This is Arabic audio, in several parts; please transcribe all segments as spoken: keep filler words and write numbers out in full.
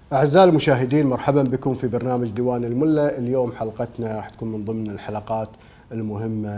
أعزائي المشاهدين، مرحبا بكم في برنامج ديوان الملا. اليوم حلقتنا راح تكون من ضمن الحلقات المهمة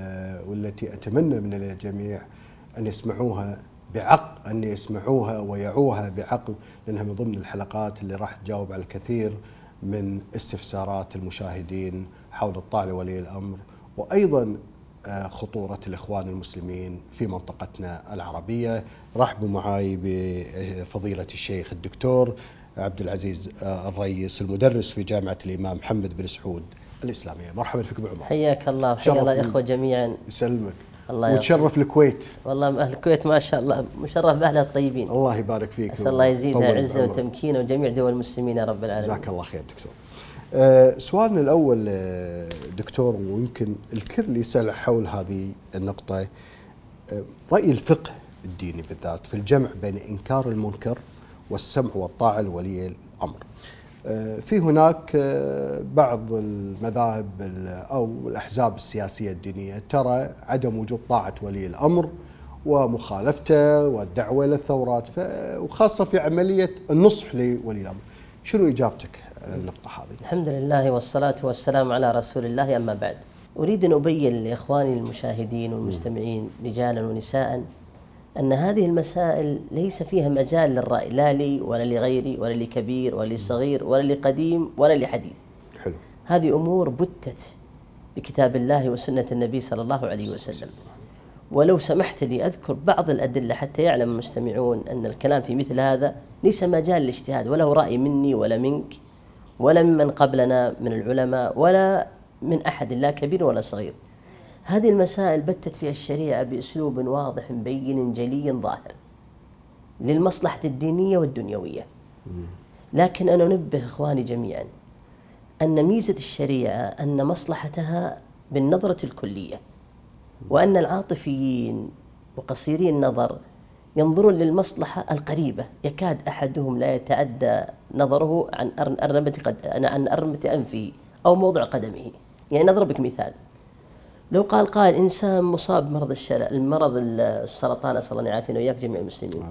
والتي أتمنى من الجميع أن يسمعوها بعقل، أن يسمعوها ويعوها بعقل، لأنها من ضمن الحلقات اللي راح تجاوب على الكثير من استفسارات المشاهدين حول الطاعة لولي الأمر، وأيضا خطورة الإخوان المسلمين في منطقتنا العربية. رحبوا معي بفضيلة الشيخ الدكتور عبد العزيز الريس، المدرس في جامعة الإمام محمد بن سعود الإسلامية. مرحبا فيك بعمر. حياك الله وحيا الله الإخوة جميعا. يسلمك. الله وتشرف الكويت. والله أهل الكويت ما شاء الله مشرف بأهلها الطيبين. الله يبارك فيك. أسأل الله يزيدها عزة وتمكينه وجميع دول المسلمين يا رب العالمين. جزاك الله خير دكتور. أه سؤالنا الأول دكتور، ويمكن الكل يسأل حول هذه النقطة، أه رأي الفقه الديني بالذات في الجمع بين إنكار المنكر والسمع والطاعة لولي الأمر. أه في هناك أه بعض المذاهب أو الأحزاب السياسية الدينية ترى عدم وجوب طاعة ولي الأمر ومخالفته والدعوة إلى الثورات، وخاصة في عملية النصح لولي الأمر. شنو إجابتك النقطة هذه؟ الحمد لله والصلاة والسلام على رسول الله. أما بعد، أريد أن أبين لإخواني المشاهدين والمستمعين رجالا ونساء أن هذه المسائل ليس فيها مجال للرأي، لا لي ولا لغيري ولا لكبير ولا لصغير ولا لقديم ولا لحديث. حلو. هذه أمور بتت بكتاب الله وسنة النبي صلى الله عليه وسلم. ولو سمحت لي أذكر بعض الأدلة حتى يعلم المستمعون أن الكلام في مثل هذا ليس مجال للاجتهاد، ولا هو رأي مني ولا منك ولا ممن قبلنا من العلماء ولا من أحد، لا كبير ولا صغير. هذه المسائل بتت فيها الشريعة بأسلوب واضح بين جلي ظاهر للمصلحة الدينية والدنيوية. لكن أنا أنبه إخواني جميعا أن ميزة الشريعة أن مصلحتها بالنظرة الكلية، وأن العاطفيين وقصيري النظر ينظرون للمصلحة القريبة، يكاد أحدهم لا يتعدى نظره عن أرنبة قد عن أرنبة أنفه أو موضع قدمه. يعني نضربك مثال، لو قال قائل إنسان مصاب بمرض الشلل المرض السرطان، أسأل الله يعافينا وإياك جميع المسلمين،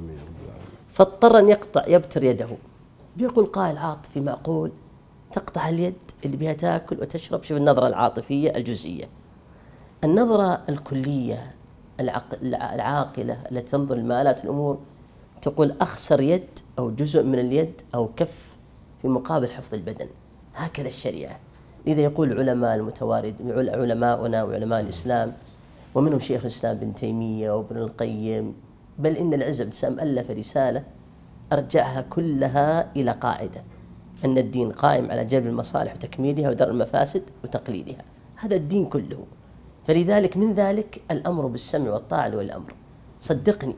فاضطر أن يقطع يبتر يده، بيقول قائل عاطفي معقول تقطع اليد اللي بها تاكل وتشرب؟ شوف النظرة العاطفية الجزئية. النظرة الكلية العاقلة التي تنظر لمآلات الأمور تقول أخسر يد أو جزء من اليد أو كف في مقابل حفظ البدن. هكذا الشريعة. لذا يقول العلماء المتوارد علماؤنا وعلماء الإسلام، ومنهم شيخ الإسلام ابن تيمية وابن القيم، بل إن العز بن سام ألف رسالة أرجعها كلها إلى قاعدة أن الدين قائم على جلب المصالح وتكميلها ودرء المفاسد وتقليدها. هذا الدين كله. فلذلك من ذلك الأمر بالسمع والطاعة لولي الأمر. صدقني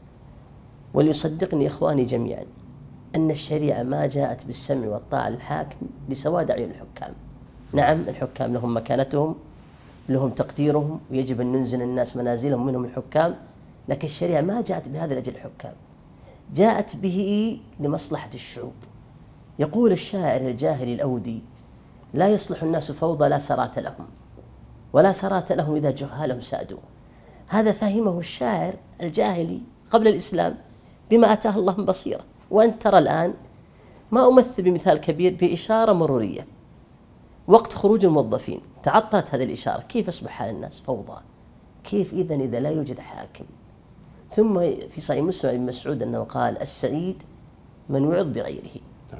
وليصدقني إخواني جميعا أن الشريعة ما جاءت بالسمع والطاعة للحاكم لسواد أعين الحكام. نعم الحكام لهم مكانتهم، لهم تقديرهم، ويجب أن ننزل الناس منازلهم منهم الحكام، لكن الشريعة ما جاءت بهذا لأجل الحكام، جاءت به لمصلحة الشعوب. يقول الشاعر الجاهلي الأودي: لا يصلح الناس فوضى لا سرات لهم، ولا سرات لهم إذا جهالهم سادوا. هذا فهمه الشاعر الجاهلي قبل الإسلام بما أتاه الله من بصيرة. وأنت ترى الآن، ما أمثل بمثال كبير بإشارة مرورية وقت خروج الموظفين تعطلت هذه الإشارة، كيف أصبح حال الناس؟ فوضى. كيف إذن إذا لا يوجد حاكم؟ ثم في صحيح مسلم ابن مسعود أنه قال: السعيد من وعظ بغيره.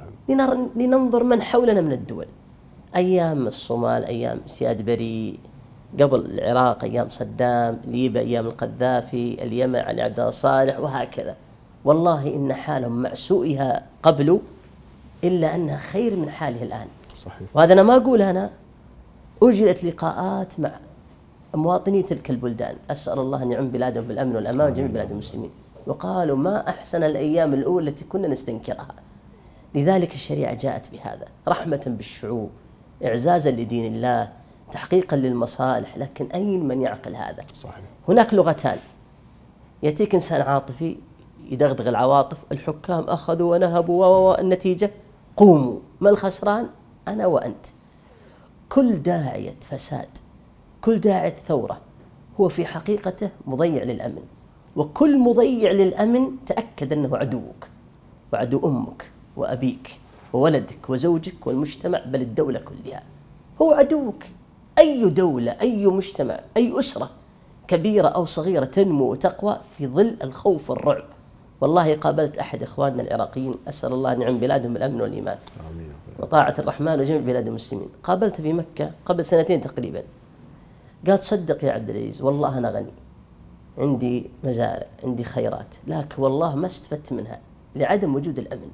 لننظر من حولنا من الدول، أيام الصومال، أيام سياد بري، قبل العراق أيام صدام، ليبيا أيام القذافي، اليمن علي عبد الله صالح، وهكذا. والله إن حالهم مع سوءها قبل إلا أنها خير من حاله الآن. صحيح. وهذا أنا ما أقول، أنا أجرت لقاءات مع مواطني تلك البلدان، أسأل الله أن يعم بلادهم بالأمن والأمان وجميع بلاد المسلمين، وقالوا ما أحسن الأيام الأولى التي كنا نستنكرها. لذلك الشريعة جاءت بهذا رحمة بالشعوب، إعزازا لدين الله، تحقيقا للمصالح. لكن أين من يعقل هذا؟ صحيح. هناك لغتان، يأتيك إنسان عاطفي يدغدغ العواطف، الحكام أخذوا ونهبوا، والنتيجة قوموا، ما الخسران؟ أنا وأنت. كل داعية فساد، كل داعية ثورة هو في حقيقته مضيع للأمن، وكل مضيع للأمن تأكد أنه عدوك وعدو أمك وأبيك وولدك وزوجك والمجتمع بل الدولة كلها. هو عدوك. أي دولة، أي مجتمع، أي أسرة كبيرة أو صغيرة تنمو وتقوى في ظل الخوف والرعب. والله قابلت أحد إخواننا العراقيين، أسأل الله أن يعم بلادهم بالأمن والإيمان وطاعة الرحمن وجميع بلاد المسلمين، قابلت في مكة قبل سنتين تقريبا. قال تصدق يا عبد العزيز والله أنا غني، عندي مزارع، عندي خيرات، لكن والله ما استفدت منها لعدم وجود الأمن.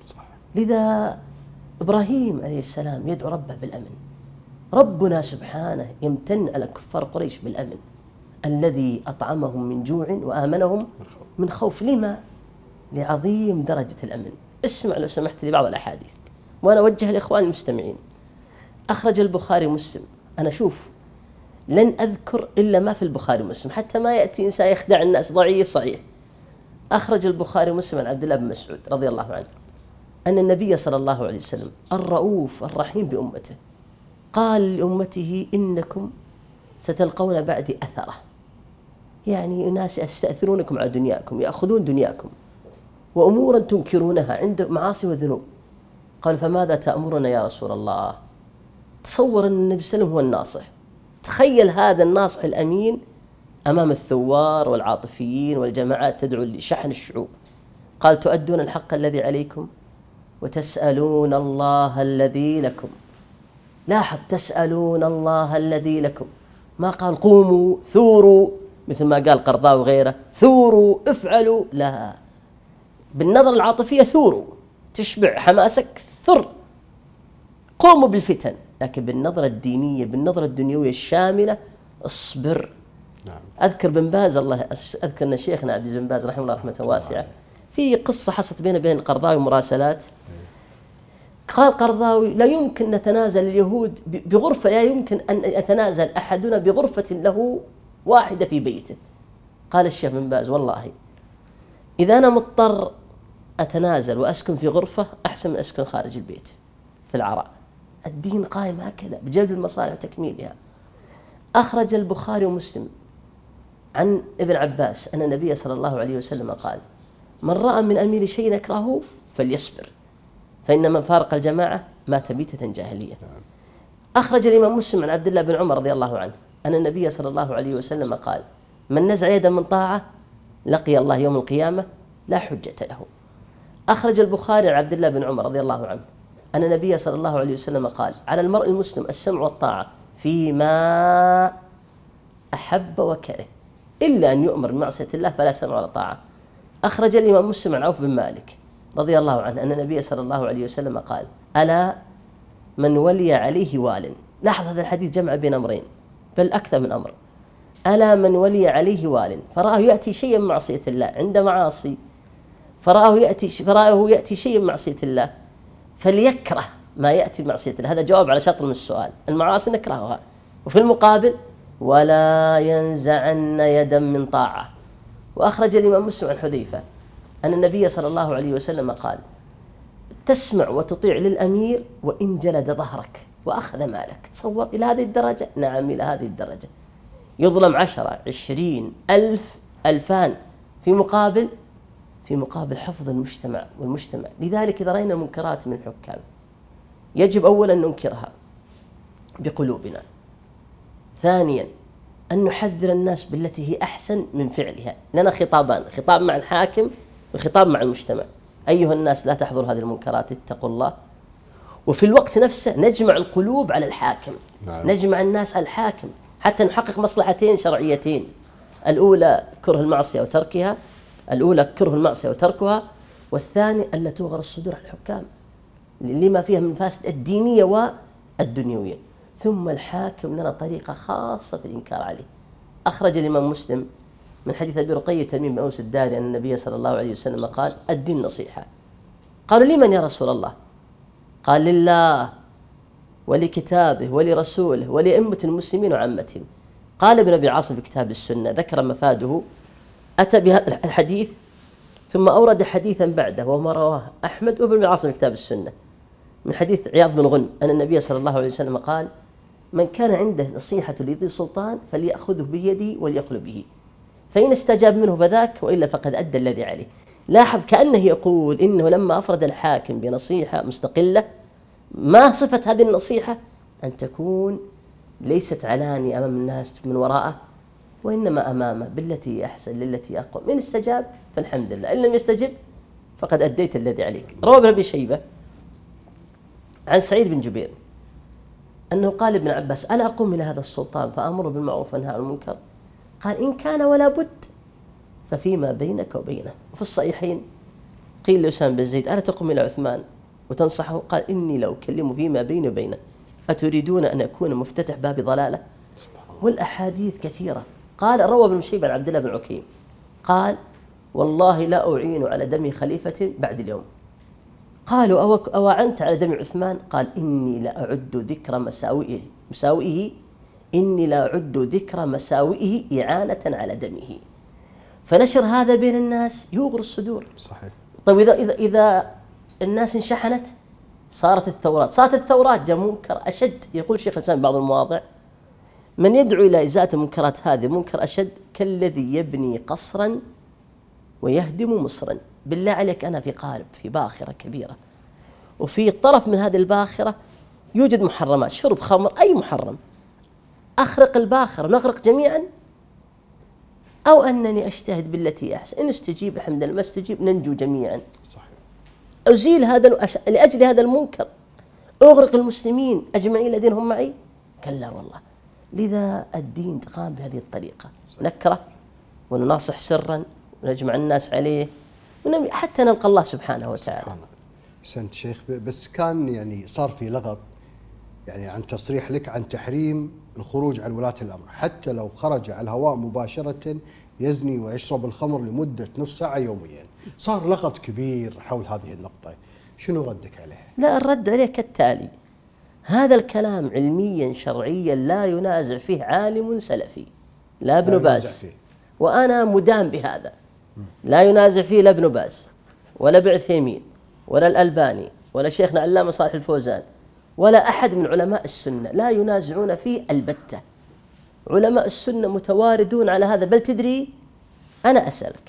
لذا إبراهيم عليه السلام يدعو ربه بالأمن. ربنا سبحانه يمتن على كفار قريش بالأمن الذي أطعمهم من جوع وآمنهم من خوف. لما؟ لعظيم درجة الأمن. اسمع لو سمحت لي بعض الأحاديث وأنا أوجه لإخوان المستمعين. أخرج البخاري مسلم، أنا شوف لن أذكر إلا ما في البخاري مسلم حتى ما يأتي إنسان يخدع الناس ضعيف صحيح. أخرج البخاري مسلم عن عبد الله بن مسعود رضي الله عنه أن النبي صلى الله عليه وسلم الرؤوف الرحيم بأمته قال لأمته إنكم ستلقون بعدي أثرة، يعني ناس يستأثرونكم على دنياكم، يأخذون دنياكم، وأمورا تنكرونها عنده معاصي وذنوب. قال فماذا تأمرنا يا رسول الله؟ تصور أن النبي صلى الله عليه وسلم هو الناصح. تخيل هذا الناصح الأمين أمام الثوار والعاطفيين والجماعات تدعو لشحن الشعوب. قال تؤدون الحق الذي عليكم وتسألون الله الذي لكم. لاحظ تسألون الله الذي لكم، ما قال قوموا ثوروا مثل ما قال قرضاوي وغيره ثوروا افعلوا، لا، بالنظرة العاطفية ثوروا تشبع حماسك ثر قوموا بالفتن، لكن بالنظرة الدينية بالنظرة الدنيوية الشاملة اصبر. نعم. أذكر بن باز الله أذكر أن شيخنا عبد العزيز بن باز رحمه الله رحمة واسعة في قصة حصلت بينه وبين قرضاوي مراسلات. قال قرضاوي لا يمكن نتنازل اليهود بغرفة، لا يمكن أن يتنازل أحدنا بغرفة له واحدة في بيته. قال الشيخ بن باز والله إذا أنا مضطر أتنازل وأسكن في غرفة أحسن من أسكن خارج البيت في العراء. الدين قائم هكذا بجلب المصالح وتكميلها. أخرج البخاري ومسلم عن ابن عباس أن النبي صلى الله عليه وسلم قال من رأى من أمير شيء يكرهه فليصبر فإن من فارق الجماعة مات ميتة جاهلية. أخرج الإمام مسلم عن عبد الله بن عمر رضي الله عنه أن النبي صلى الله عليه وسلم قال من نزع يدا من طاعة لقي الله يوم القيامة لا حجة له. أخرج البخاري عن عبد الله بن عمر رضي الله عنه أن النبي صلى الله عليه وسلم قال على المرء المسلم السمع والطاعة فيما أحب وكره إلا أن يؤمر بمعصية الله فلا سمع ولا طاعة. أخرج الإمام مسلم عن عوف بن مالك رضي الله عنه أن النبي صلى الله عليه وسلم قال ألا من ولي عليه وال. لاحظ هذا الحديث جمع بين أمرين بل أكثر من أمر. ألا من ولي عليه وال فرآه يأتي شيئا من معصية الله عند معاصي فرآه يأتي فرآه يأتي شيئا من معصية الله فليكره ما يأتي بمعصية الله. هذا جواب على شطر من السؤال. المعاصي نكرهها، وفي المقابل ولا ينزعن يدا من طاعة. وأخرج الإمام مسلم عن حذيفة أن النبي صلى الله عليه وسلم قال تسمع وتطيع للأمير وإن جلد ظهرك وأخذ مالك. تصور إلى هذه الدرجة؟ نعم إلى هذه الدرجة. يظلم عشرة عشرين ألف ألفان في مقابل في مقابل حفظ المجتمع والمجتمع. لذلك إذا رأينا منكرات من الحكام يجب أولا أن ننكرها بقلوبنا، ثانيا أن نحذر الناس بالتي هي أحسن من فعلها. لنا خطابان، خطاب مع الحاكم وخطاب مع المجتمع. أيها الناس لا تحضروا هذه المنكرات اتقوا الله. وفي الوقت نفسه نجمع القلوب على الحاكم. نعم. نجمع الناس على الحاكم حتى نحقق مصلحتين شرعيتين. الأولى كره المعصية وتركها الأولى كره المعصية وتركها والثاني ألا توغر الصدور على الحكام لما فيها من فاسد الدينية والدنيوية. ثم الحاكم لنا طريقة خاصة في الإنكار عليه. أخرج الإمام مسلم من حديث أبي رقية تميم بن أوس الداري أن النبي صلى الله عليه وسلم قال الدين نصيحة. قالوا لمن يا رسول الله؟ قال لله ولكتابه ولرسوله ولأئمة المسلمين وعامتهم. قال ابن أبي عاصم في كتاب السنة ذكر مفاده أتى بهذا الحديث ثم أورد حديثا بعده وما رواه أحمد وابن أبي عاصم في كتاب السنة من حديث عياض بن غنم أن النبي صلى الله عليه وسلم قال من كان عنده نصيحة لذي سلطان فليأخذه بيدي وليقل به فإن استجاب منه فذاك وإلا فقد أدى الذي عليه. لاحظ كأنه يقول إنه لما أفرد الحاكم بنصيحة مستقلة، ما صفة هذه النصيحة أن تكون ليست علاني أمام الناس من وراءه، وإنما أمامه بالتي أحسن للتي أقوم. من استجاب فالحمد لله، إن لم يستجب فقد أديت الذي عليك. روى ابن أبي شيبة عن سعيد بن جبير أنه قال لابن عباس: ألا أقوم إلى هذا السلطان فأمر بالمعروف وأنهى عن المنكر؟ قال: إن كان ولا بد ففيما بينك وبينه. وفي الصحيحين قيل لأسامة بن زيد: ألا تقوم إلى عثمان وتنصحه؟ قال: إني لو أكلمه فيما بيني وبينه، أتريدون أن أكون مفتتح باب ضلالة؟ والأحاديث كثيرة. قال روى ابن شيبة عن عبد الله بن عكيم قال: والله لا أعين على دم خليفة بعد اليوم. قالوا: أوعنت على دم عثمان؟ قال: إني لا أعد ذكر مساوئه مساوئه إني لا أعد ذكر مساوئه إعانة على دمه. فنشر هذا بين الناس يوغر الصدور. صحيح. طيب إذا إذا إذا الناس انشحنت صارت الثورات، صارت الثورات جاء منكر أشد. يقول شيخ الإسلام بعض المواضع: من يدعو إلى إزالة المنكرات هذه منكر أشد كالذي يبني قصرا ويهدم مصرا. بالله عليك، أنا في قارب في باخرة كبيرة، وفي طرف من هذه الباخرة يوجد محرمات، شرب خمر أي محرم، أخرق الباخرة ونغرق جميعا، أو أنني أجتهد بالتي أحسن، إن استجيب الحمد لله، ما استجيب ننجو جميعا. صحيح. أزيل هذا لأجل هذا المنكر، أغرق المسلمين أجمعين الذين هم معي؟ كلا والله. لذا الدين قام بهذه الطريقة، نكره ونناصح سرا ونجمع الناس عليه حتى نلقى الله سبحانه وتعالى. سبحان الله. أحسنت شيخ. بس كان يعني صار في لغط يعني عن تصريح لك عن تحريم الخروج عن ولاة الأمر، حتى لو خرج على الهواء مباشرة يزني ويشرب الخمر لمدة نصف ساعة يوميا. صار لغط كبير حول هذه النقطة، شنو ردك عليها؟ لا، الرد عليه كالتالي: هذا الكلام علميا شرعيا لا ينازع فيه عالم سلفي، لا ابن باز، وأنا مدان بهذا، لا ينازع فيه لا ابن باز ولا ابن عثيمين ولا الألباني ولا شيخنا علامة صالح الفوزان ولا أحد من علماء السنة، لا ينازعون فيه البتة. علماء السنة متواردون على هذا. بل تدري، أنا أسألك،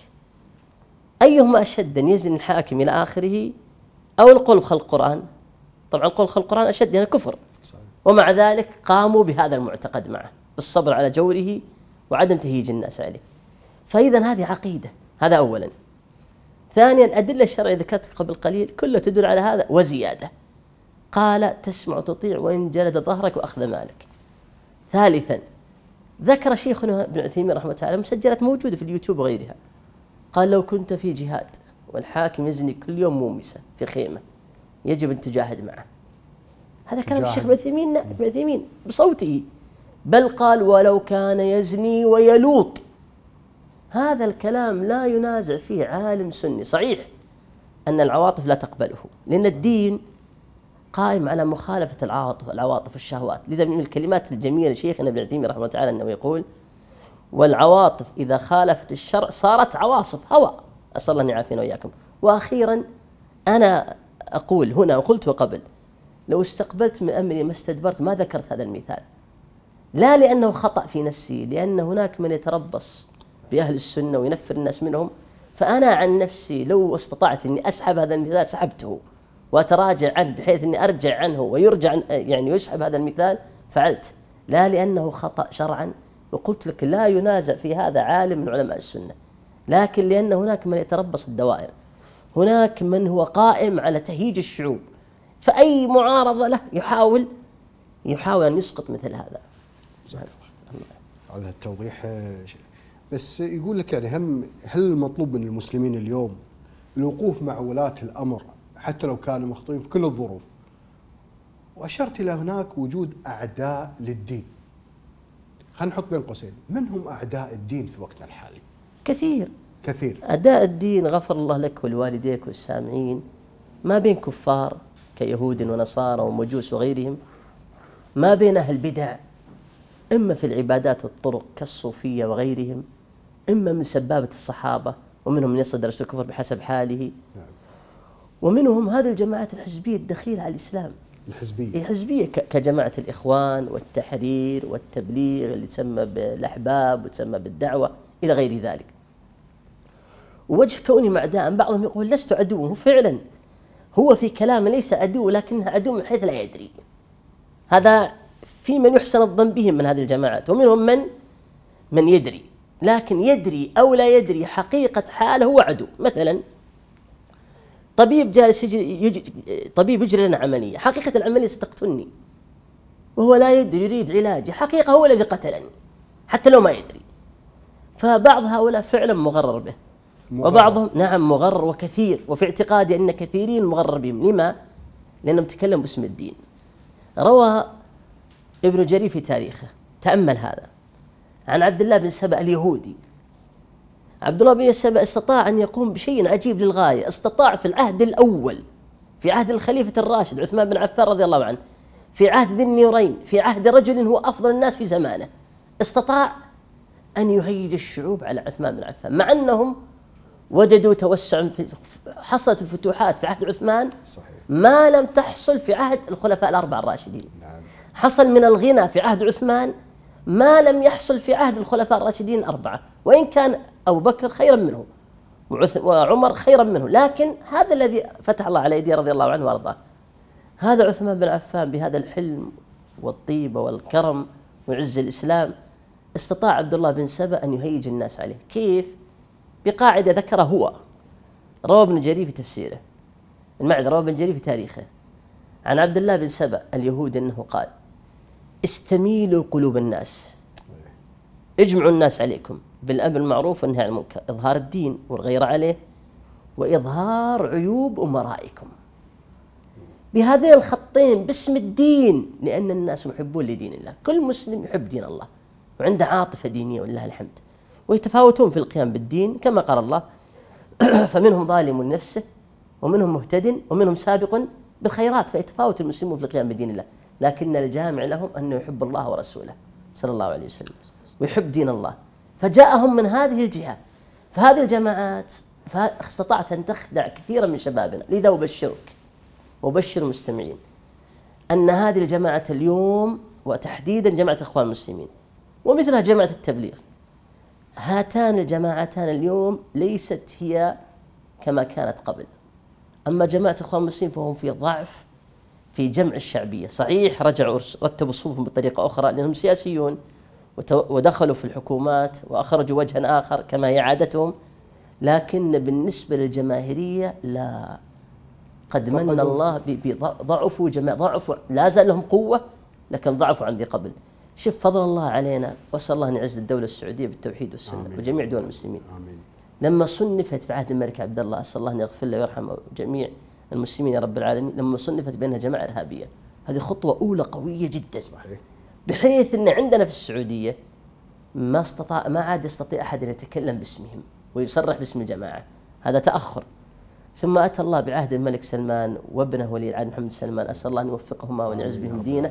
أيهما أشد أن يزن الحاكم إلى آخره أو القول بخلق القرآن؟ طبعا القول بخلق القرآن أشد، لأنه كفر، ومع ذلك قاموا بهذا المعتقد معه بالصبر على جوره وعدم تهيج الناس عليه. فإذا هذه عقيدة، هذا أولا. ثانيا، الأدلة الشرعية ذكرت قبل قليل كلها تدل على هذا وزيادة. قال: تسمع تطيع وإن جلد ظهرك وأخذ مالك. ثالثا، ذكر شيخنا ابن عثيمين رحمه الله تعالى مسجلات موجودة في اليوتيوب وغيرها، قال: لو كنت في جهاد والحاكم يزني كل يوم مومسة في خيمة يجب أن تجاهد معه. هذا كلام الشيخ ابن عثيمين ابن عثيمين بصوته. بل قال: ولو كان يزني ويلوط. هذا الكلام لا ينازع فيه عالم سني. صحيح أن العواطف لا تقبله، لأن الدين قائم على مخالفة العواطف العواطف والشهوات. لذا من الكلمات الجميلة شيخنا ابن عثيمين رحمه الله تعالى أنه يقول: والعواطف إذا خالفت الشرع صارت عواصف هوى. أسأل الله أن يعافينا وإياكم. وأخيرا، أنا أقول هنا وقلت قبل: لو استقبلت من أمري ما استدبرت ما ذكرت هذا المثال، لا لأنه خطأ في نفسي، لأن هناك من يتربص بأهل السنة وينفر الناس منهم. فأنا عن نفسي لو استطعت أني أسحب هذا المثال سحبته وأتراجع عنه بحيث أني أرجع عنه ويرجع يعني يسحب هذا المثال، فعلت، لا لأنه خطأ شرعا. وقلت لك لا ينازع في هذا عالم من علماء السنة، لكن لأن هناك من يتربص الدوائر، هناك من هو قائم على تهيج الشعوب، فأي معارضة له يحاول يحاول أن يسقط مثل هذا. هذا التوضيح. بس يقول لك يعني هم هل المطلوب من المسلمين اليوم الوقوف مع ولاة الأمر حتى لو كانوا مخطئين في كل الظروف؟ وأشرت إلى هناك وجود أعداء للدين. خلينا نحط بين قوسين، من هم أعداء الدين في وقتنا الحالي؟ كثير كثير. أعداء الدين غفر الله لك ولوالديك والسامعين، ما بين كفار كيهود ونصارى ومجوس وغيرهم، ما بين أهل البدع إما في العبادات والطرق كالصوفية وغيرهم، إما من سبابة الصحابة، ومنهم من يصل درجة الكفر بحسب حاله، ومنهم هذه الجماعات الحزبية الدخيلة على الإسلام. الحزبية الحزبية كجماعة الإخوان والتحرير والتبليغ اللي تسمى بالأحباب وتسمى بالدعوة إلى غير ذلك. ووجه كوني مع دائم بعضهم يقول لست عدوه، فعلا هو في كلامه ليس عدو، لكنه عدو من حيث لا يدري. هذا في من يحسن الظن بهم من هذه الجماعات، ومنهم من من يدري، لكن يدري أو لا يدري حقيقة حاله هو عدو. مثلا طبيب جالس يجري طبيب يجري لنا عملية، حقيقة العملية ستقتلني وهو لا يدري، يريد علاجي، حقيقة هو الذي قتلني حتى لو ما يدري. فبعض هؤلاء فعلا مغرر به، مغرر. وبعضهم نعم مغرر وكثير، وفي اعتقادي أن كثيرين مغرر بهم. لما؟ لأنهم تكلموا باسم الدين. روى ابن جرير في تاريخه، تأمل هذا، عن عبد الله بن سبأ اليهودي. عبد الله بن سبأ استطاع أن يقوم بشيء عجيب للغاية. استطاع في العهد الأول، في عهد الخليفة الراشد عثمان بن عفان رضي الله عنه، في عهد ذي النورين، في عهد رجل هو أفضل الناس في زمانه، استطاع أن يهيج الشعوب على عثمان بن عفان، مع أنهم وجدوا توسعا في حصلت الفتوحات في عهد عثمان صحيح. ما لم تحصل في عهد الخلفاء الأربعة الراشدين. نعم. حصل من الغنى في عهد عثمان ما لم يحصل في عهد الخلفاء الراشدين الأربعة، وإن كان أبو بكر خيرا منه وعمر خيرا منه، لكن هذا الذي فتح الله على يديه رضي الله عنه وارضاه. هذا عثمان بن عفان بهذا الحلم والطيبة والكرم وعز الإسلام استطاع عبد الله بن سبأ أن يهيج الناس عليه. كيف؟ بقاعدة ذكرها هو، روى ابن جرير في تفسيره، المعذرة روى ابن جرير في تاريخه، عن عبد الله بن سبأ اليهودي أنه قال: استميلوا قلوب الناس، اجمعوا الناس عليكم بالأمر بالمعروف والنهي عن المنكر، إظهار الدين والغيرة عليه، وإظهار عيوب أمرائكم. بهذين الخطين باسم الدين، لأن الناس محبون لدين الله، كل مسلم يحب دين الله وعنده عاطفة دينية ولله الحمد، ويتفاوتون في القيام بالدين كما قال الله: فمنهم ظالم لنفسه ومنهم مهتد ومنهم سابق بالخيرات. فيتفاوت المسلمون في القيام بدين الله، لكن الجامع لهم أنه يحب الله ورسوله صلى الله عليه وسلم ويحب دين الله، فجاءهم من هذه الجهة. فهذه الجماعات استطاعت أن تخدع كثيرا من شبابنا. لذا أبشرك وبشر المستمعين أن هذه الجماعة اليوم، وتحديدا جماعة إخوان المسلمين ومثلها جماعة التبليغ، هاتان الجماعتان اليوم ليست هي كما كانت قبل. أما جماعة إخوان المسلمين فهم في ضعف في جمع الشعبية. صحيح رجعوا رتبوا صفوفهم بطريقة أخرى لأنهم سياسيون ودخلوا في الحكومات وأخرجوا وجها آخر كما هي عادتهم، لكن بالنسبة للجماهيرية لا، قد من الله بضعفوا جماع ضعفوا، لا زال لهم قوة لكن ضعفوا عن ذي قبل. شوف فضل الله علينا، وأسأل الله أن يعز الدولة السعودية بالتوحيد والسنة آمين. وجميع دول المسلمين آمين. لما صنفت في عهد الملك عبد الله، أسأل الله أن يغفر له ويرحم جميع المسلمين يا رب العالمين، لما صنفت بأنها جماعة إرهابية، هذه خطوة أولى قوية جدا صحيح. بحيث أن عندنا في السعودية ما استطاع ما عاد يستطيع أحد أن يتكلم باسمهم ويصرح باسم الجماعة، هذا تأخر. ثم أتى الله بعهد الملك سلمان وابنه ولي العهد محمد سلمان، أسأل الله أن يوفقهما وأن يعز بهم دينه،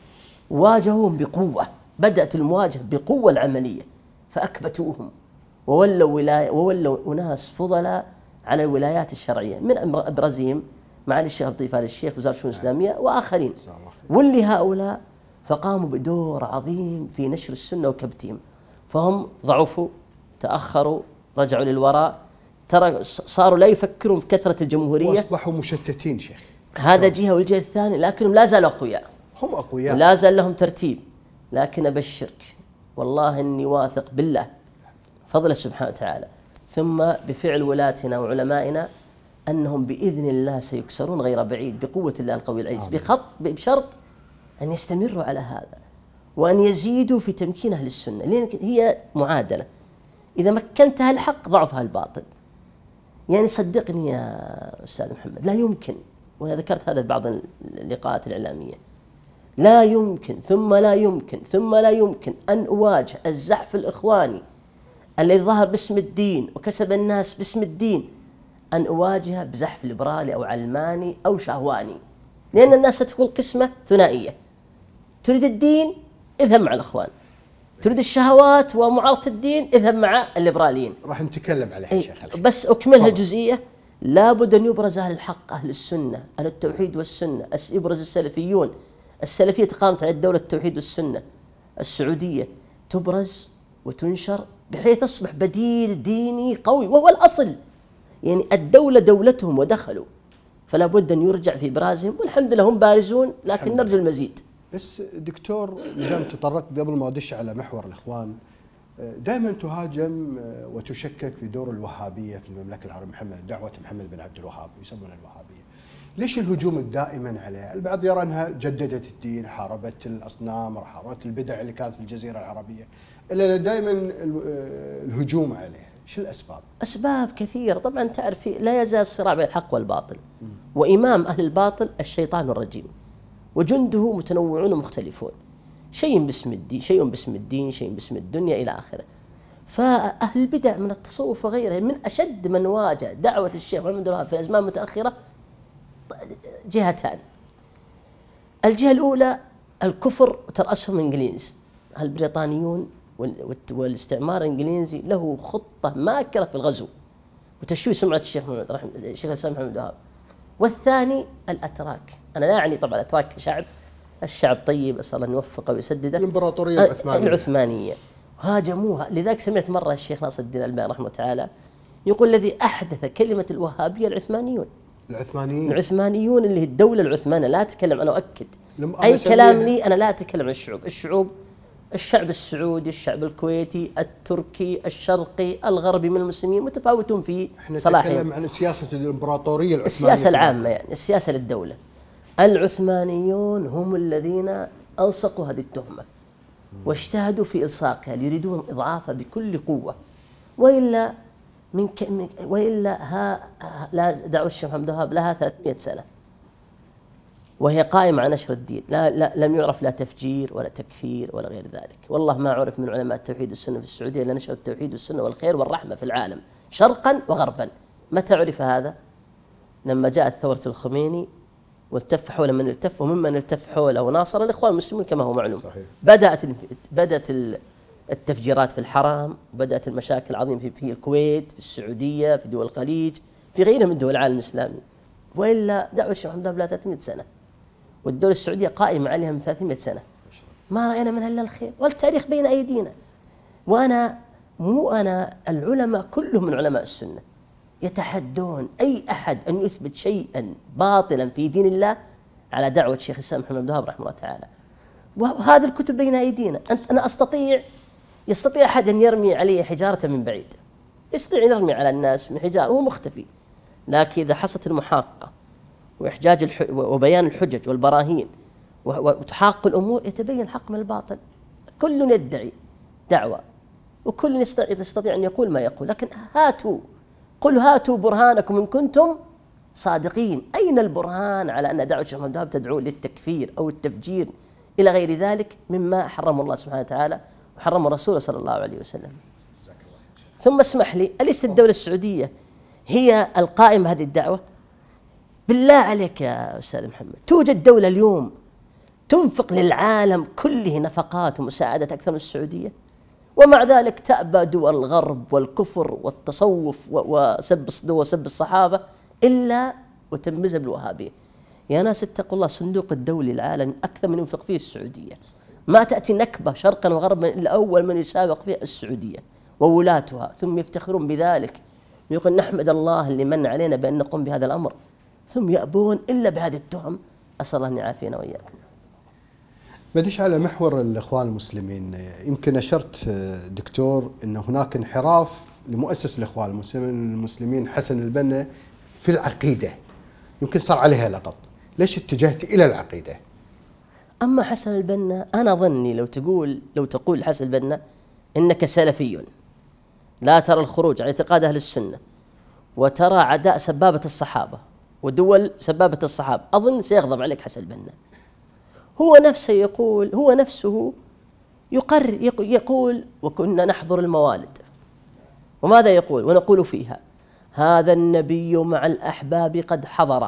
واجهوهم بقوة، بدأت المواجهة بقوة العملية، فأكبتوهم وولوا ولاية وولوا أناس فضلاء على الولايات الشرعية، من أبرزهم معالي الشيخ عبد اللطيف آل الشيخ وزارة الشؤون الإسلامية وآخرين، واللي هؤلاء فقاموا بدور عظيم في نشر السنة وكبتهم. فهم ضعفوا، تأخروا، رجعوا للوراء، ترى صاروا لا يفكرون في كثرة الجمهورية وأصبحوا مشتتين شيخ. هذا جهة، والجهة الثانية لكنهم لا زالوا أقوياء، هم أقوياء، لا زال لهم ترتيب. لكن أبشرك والله إني واثق بالله فضله سبحانه وتعالى ثم بفعل ولاتنا وعلمائنا أنهم بإذن الله سيكسرون غير بعيد بقوة الله القوي العزيز، بخط بشرط أن يستمروا على هذا وأن يزيدوا في تمكين أهل السنة، لأن هي معادلة، إذا مكنت أهل الحق ضعف أهل الباطل. يعني صدقني يا أستاذ محمد، لا يمكن، وأنا ذكرت هذا في بعض اللقاءات الإعلامية، لا يمكن ثم لا يمكن ثم لا يمكن أن أواجه الزحف الإخواني الذي ظهر باسم الدين وكسب الناس باسم الدين، أن أواجهه بزحف ليبرالي أو علماني أو شهواني، لأن الناس ستكون قسمة ثنائية، تريد الدين اذهب مع الإخوان، تريد الشهوات ومعارضة الدين اذهب مع الليبراليين. راح نتكلم عليها شيخ الحين. بس أكملها الجزئية، لابد أن يبرز أهل الحق، أهل السنة، أهل التوحيد والسنة، يبرز السلفيون. السلفية قامت على الدولة التوحيد والسنة السعودية، تبرز وتنشر بحيث أصبح بديل ديني قوي وهو الأصل. يعني الدولة دولتهم ودخلوا، فلا بد أن يرجع في برازهم، والحمد لله هم بارزون، لكن نرجو المزيد. بس دكتور، اليوم تطرقت قبل ما أدش على محور الإخوان، دائما تهاجم وتشكك في دور الوهابية في المملكة العربية، محمد دعوة محمد بن عبد الوهاب يسمونها الوهابية. ليش الهجوم الدائما عليها؟ البعض يرى أنها جددت الدين، حاربت الأصنام، حاربت البدع اللي كانت في الجزيرة العربية، إلا دائما الهجوم عليها. شو الأسباب؟ أسباب كثيرة طبعا. تعرف لا يزال الصراع بين الحق والباطل، وإمام أهل الباطل الشيطان الرجيم، وجنده متنوعون ومختلفون، شيء باسم الدين، شيء باسم الدين، شيء باسم الدنيا إلى آخره. فأهل البدع من التصوف وغيره من أشد من واجه دعوة الشيخ محمد بن الوهاب في أزمان متأخرة جهتان. الجهة الأولى الكفر ترأسهم الإنجليز، البريطانيون والاستعمار الإنجليزي له خطة ماكرة في الغزو وتشويه سمعة الشيخ محمد رحمه الشيخ الإسلام محمد بن الوهاب. والثاني الأتراك، أنا لا أعني طبعا الأتراك كشعب، الشعب طيب أسأل الله أن يوفقه ويسدده، الإمبراطورية العثمانية العثمانية هاجموها. لذلك سمعت مرة الشيخ ناصر الدين الألباني رحمه تعالى يقول الذي أحدث كلمة الوهابية العثمانيون. العثمانيين العثمانيون اللي هي الدولة العثمانية، لا أتكلم، أنا أؤكد أي كلام لي، أنا لا أتكلم عن الشعوب. الشعوب الشعب السعودي، الشعب الكويتي، التركي، الشرقي، الغربي من المسلمين متفاوتون في صلاحهم. نتكلم عن سياسة الإمبراطورية العثمانية، السياسة العامة، يعني السياسة للدولة. العثمانيون هم الذين ألصقوا هذه التهمة واجتهدوا في إلصاقها، يريدون إضعافها بكل قوة، وإلا من ك... وإلا ها لا دعوة الشيخ محمد بن الوهاب لها ثلاثمئة سنة وهي قائمة على نشر الدين، لا, لا لم يعرف لا تفجير ولا تكفير ولا غير ذلك. والله ما عرف من علماء التوحيد والسنة في السعودية إلا نشر التوحيد والسنة والخير والرحمة في العالم شرقا وغربا. متى عرف هذا؟ لما جاءت ثورة الخميني والتف حول من التف، وممن التف حوله وناصر الإخوان المسلمين كما هو معلوم. صحيح. بدأت بدأت التفجيرات في الحرم، بدأت المشاكل العظيمة في, في الكويت، في السعودية، في دول الخليج، في غيرها من دول العالم الإسلامي. وإلا دعوة الشيخ محمد بن الوهاب لها ثلاثمئة سنة، والدولة السعودية قائمة عليها من ثلاثمئة سنة، ما رأينا منها إلا الخير، والتاريخ بين أيدينا. وأنا مو أنا، العلماء كلهم من علماء السنة يتحدون أي أحد أن يثبت شيئا باطلا في دين الله على دعوة الشيخ الإسلام محمد بن الوهاب رحمه الله تعالى. وهذه الكتب بين أيدينا. أنا أستطيع يستطيع أحد أن يرمي علي حجارة من بعيد، يستطيع أن يرمي على الناس من حجارة وهو مختفي، لكن إذا حصلت المحاقة وإحجاج الح... وبيان الحجج والبراهين وتحاق الأمور يتبين الحق من الباطل. كل يدعي دعوة وكل يستطيع أن يقول ما يقول، لكن هاتوا قل هاتوا برهانكم إن كنتم صادقين. أين البرهان على أن دعوة الشيخ محمد بن الوهاب تدعو للتكفير أو التفجير إلى غير ذلك مما حرمه الله سبحانه وتعالى وحرمه رسوله صلى الله عليه وسلم. ثم اسمح لي، أليست الدولة السعودية هي القائمة هذه الدعوة؟ بالله عليك يا أستاذ محمد، توجد دولة اليوم تنفق للعالم كله نفقات ومساعدة أكثر من السعودية، ومع ذلك تأبى دول الغرب والكفر والتصوف وسب وسب الصحابة إلا وتنبذها بالوهابية. يا ناس اتقوا الله، صندوق الدولي العالمي أكثر من ينفق فيه السعودية، ما تأتي نكبة شرقا وغربا إلا أول من يسابق فيها السعودية وولاتها، ثم يفتخرون بذلك، يقول نحمد الله اللي من علينا بأن نقوم بهذا الأمر، ثم يأبون إلا بهذه التهم. أسأل الله أن يعافينا وإياكم. بديش على محور الإخوان المسلمين، يمكن أشرت دكتور أن هناك انحراف لمؤسس الإخوان المسلمين حسن البنا في العقيدة، يمكن صار عليها لغط، ليش اتجهت إلى العقيدة؟ أما حسن البنا أنا ظني لو تقول لو تقول حسن البنا إنك سلفي لا ترى الخروج عن اعتقاد أهل السنة وترى عداء سبابة الصحابة ودول سبابة الصحابة، أظن سيغضب عليك حسن البنا. هو نفسه يقول هو نفسه يقر يقول وكنا نحضر الموالد، وماذا يقول ونقول فيها؟ هذا النبي مع الأحباب قد حضر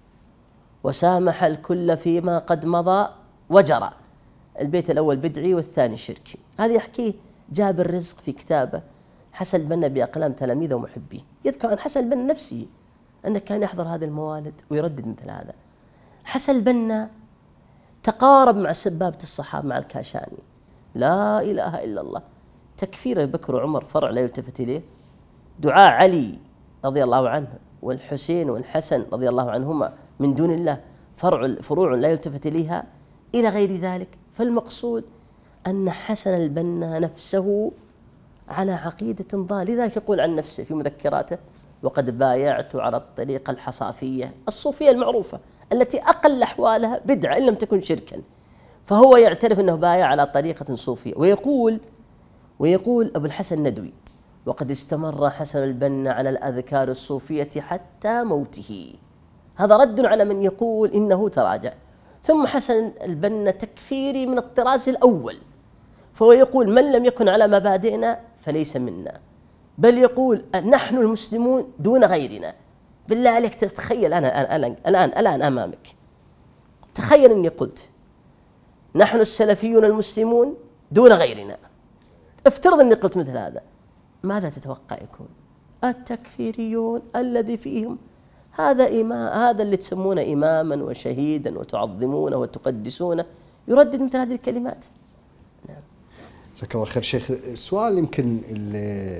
وسامح الكل فيما قد مضى وجرى. البيت الأول بدعي والثاني شركي. هذا يحكيه جابر الرزق في كتابه حسن البنا بأقلام تلاميذه ومحبيه، يذكر عن حسن البنا نفسه أنه كان يحضر هذه الموالد ويردد مثل هذا. حسن البنا تقارب مع سبابة الصحابة مع الكاشاني، لا إله إلا الله، تكفير أبي بكر وعمر فرع لا يلتفت إليه، دعاء علي رضي الله عنه والحسين والحسن رضي الله عنهما من دون الله فرع فروع لا يلتفت إليها، إلى غير ذلك. فالمقصود أن حسن البنا نفسه على عقيدة ضالة، لذلك يقول عن نفسه في مذكراته: وقد بايعت على الطريقة الحصافية الصوفية المعروفة التي أقل أحوالها بدعة إن لم تكن شركا. فهو يعترف أنه بايع على طريقة صوفية. ويقول ويقول أبو الحسن الندوي: وقد استمر حسن البنا على الأذكار الصوفية حتى موته. هذا رد على من يقول إنه تراجع. ثم حسن البنا تكفيري من الطراز الأول، فهو يقول: من لم يكن على مبادئنا فليس منا، بل يقول نحن المسلمون دون غيرنا. بالله عليك تتخيل أنا الآن الآن الآن أمامك، تخيل أني قلت نحن السلفيون المسلمون دون غيرنا، افترض أني قلت مثل هذا، ماذا تتوقع يكون؟ التكفيريون الذي فيهم هذا إمام، هذا اللي تسمونه إماما وشهيدا وتعظمونه وتقدسونه يردد مثل هذه الكلمات. نعم. جزاك الله خير شيخ. السؤال يمكن اللي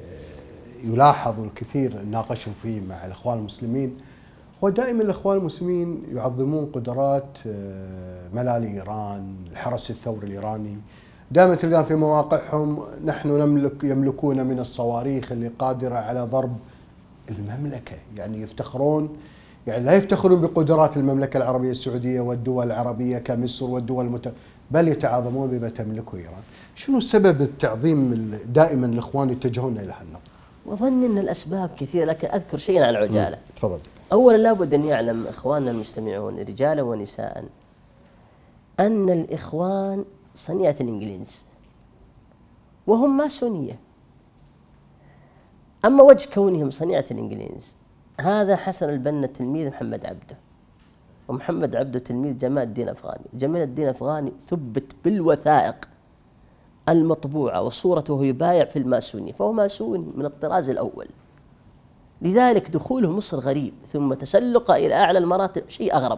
يلاحظ والكثير ناقشوا فيه مع الإخوان المسلمين، هو دائما الإخوان المسلمين يعظمون قدرات ملالي إيران، الحرس الثوري الإيراني، دائما تلقاهم في مواقعهم: نحن نملك يملكون من الصواريخ اللي قادرة على ضرب المملكة. يعني يفتخرون، يعني لا يفتخرون بقدرات المملكة العربية السعودية والدول العربية كمصر والدول المت... بل يتعاظمون بما تملكه إيران. شنو سبب التعظيم دائما الإخوان يتجهون إلى هالنقطة؟ وظن أن الأسباب كثيرة، لكن أذكر شيئا على عجالة. تفضل. أولا لابد أن يعلم إخواننا المستمعون رجالا ونساء أن الإخوان صنيعة الإنجليز وهم ماسونية. أما وجه كونهم صنيعة الإنجليز، هذا حسن البنا تلميذ محمد عبده، ومحمد عبده تلميذ جمال الدين أفغاني. جمال الدين أفغاني ثبت بالوثائق المطبوعة وصورته وهو يبايع في الماسونية، فهو ماسوني من الطراز الأول. لذلك دخوله مصر غريب، ثم تسلقه إلى أعلى المراتب شيء أغرب.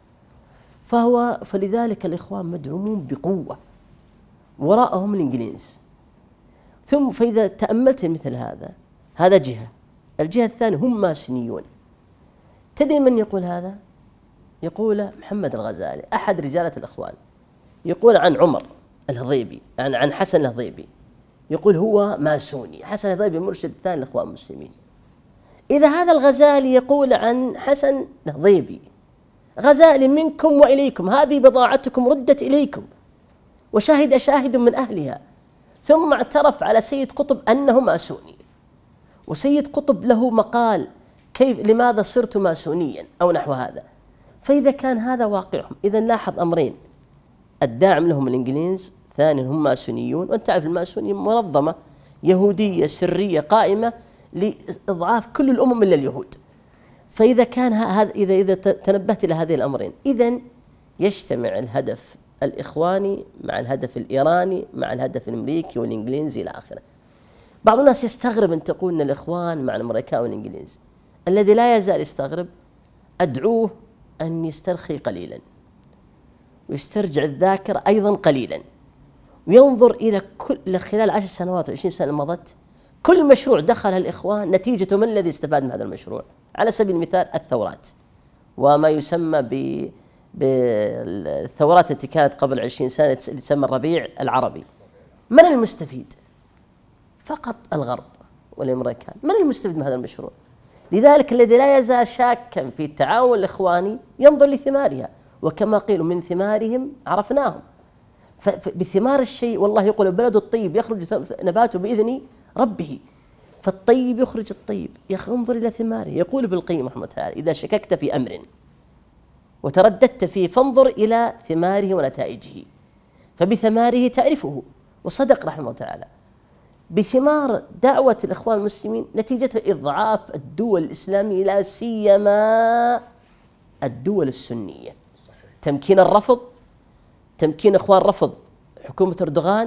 فهو فلذلك الإخوان مدعومون بقوة، وراءهم الإنجليز. ثم فإذا تأملت مثل هذا، هذا جهة. الجهة الثانية هم ماسونيون. تدري من يقول هذا؟ يقول محمد الغزالي أحد رجالة الإخوان، يقول عن عمر الهضيبي، عن عن حسن الهضيبي، يقول هو ماسوني. حسن الهضيبي المرشد الثاني للإخوان المسلمين. إذا هذا الغزالي يقول عن حسن الهضيبي: غزالي منكم وإليكم، هذه بضاعتكم ردت إليكم، وشاهد شاهد من أهلها. ثم اعترف على سيد قطب أنه ماسوني، وسيد قطب له مقال: كيف لماذا صرت ماسونيا أو نحو هذا. فإذا كان هذا واقعهم، إذا لاحظ أمرين: الداعم لهم الإنجليز، ثانيا هم ماسونيون، وأنت تعرف الماسونية منظمة يهودية سرية قائمة لإضعاف كل الأمم إلا اليهود. فإذا كان هذا، إذا إذا تنبهت إلى هذين الأمرين، إذن يجتمع الهدف الإخواني مع الهدف الإيراني مع الهدف الأمريكي والإنجليزي إلى آخره. بعض الناس يستغرب أن تقول أن الإخوان مع الأمريكان والإنجليز. الذي لا يزال يستغرب أدعوه أن يسترخي قليلا ويسترجع الذاكرة أيضا قليلا، وينظر إلى كل خلال عشر سنوات وعشرين سنة مضت، كل مشروع دخل الإخوان نتيجة من الذي استفاد من هذا المشروع. على سبيل المثال الثورات وما يسمى ب بالثورات التي كانت قبل عشرين سنة اللي تسمى الربيع العربي. من المستفيد؟ فقط الغرب والأمريكان. من المستفيد من هذا المشروع؟ لذلك الذي لا يزال شاكا في التعاون الإخواني ينظر لثمارها، وكما قيل من ثمارهم عرفناهم. فبثمار الشيء، والله يقول البلد الطيب يخرج نباته بإذن ربه، فالطيب يخرج الطيب، ينظر إلى ثماره. يقول ابن القيم رحمه الله تعالى: إذا شككت في أمر وترددت فيه فانظر إلى ثماره ونتائجه، فبثماره تعرفه. وصدق رحمه الله تعالى. بثمار دعوة الإخوان المسلمين نتيجة إضعاف الدول الإسلامية، لا سيما الدول السنية. تمكين الرفض، تمكين إخوان رفض حكومة أردوغان،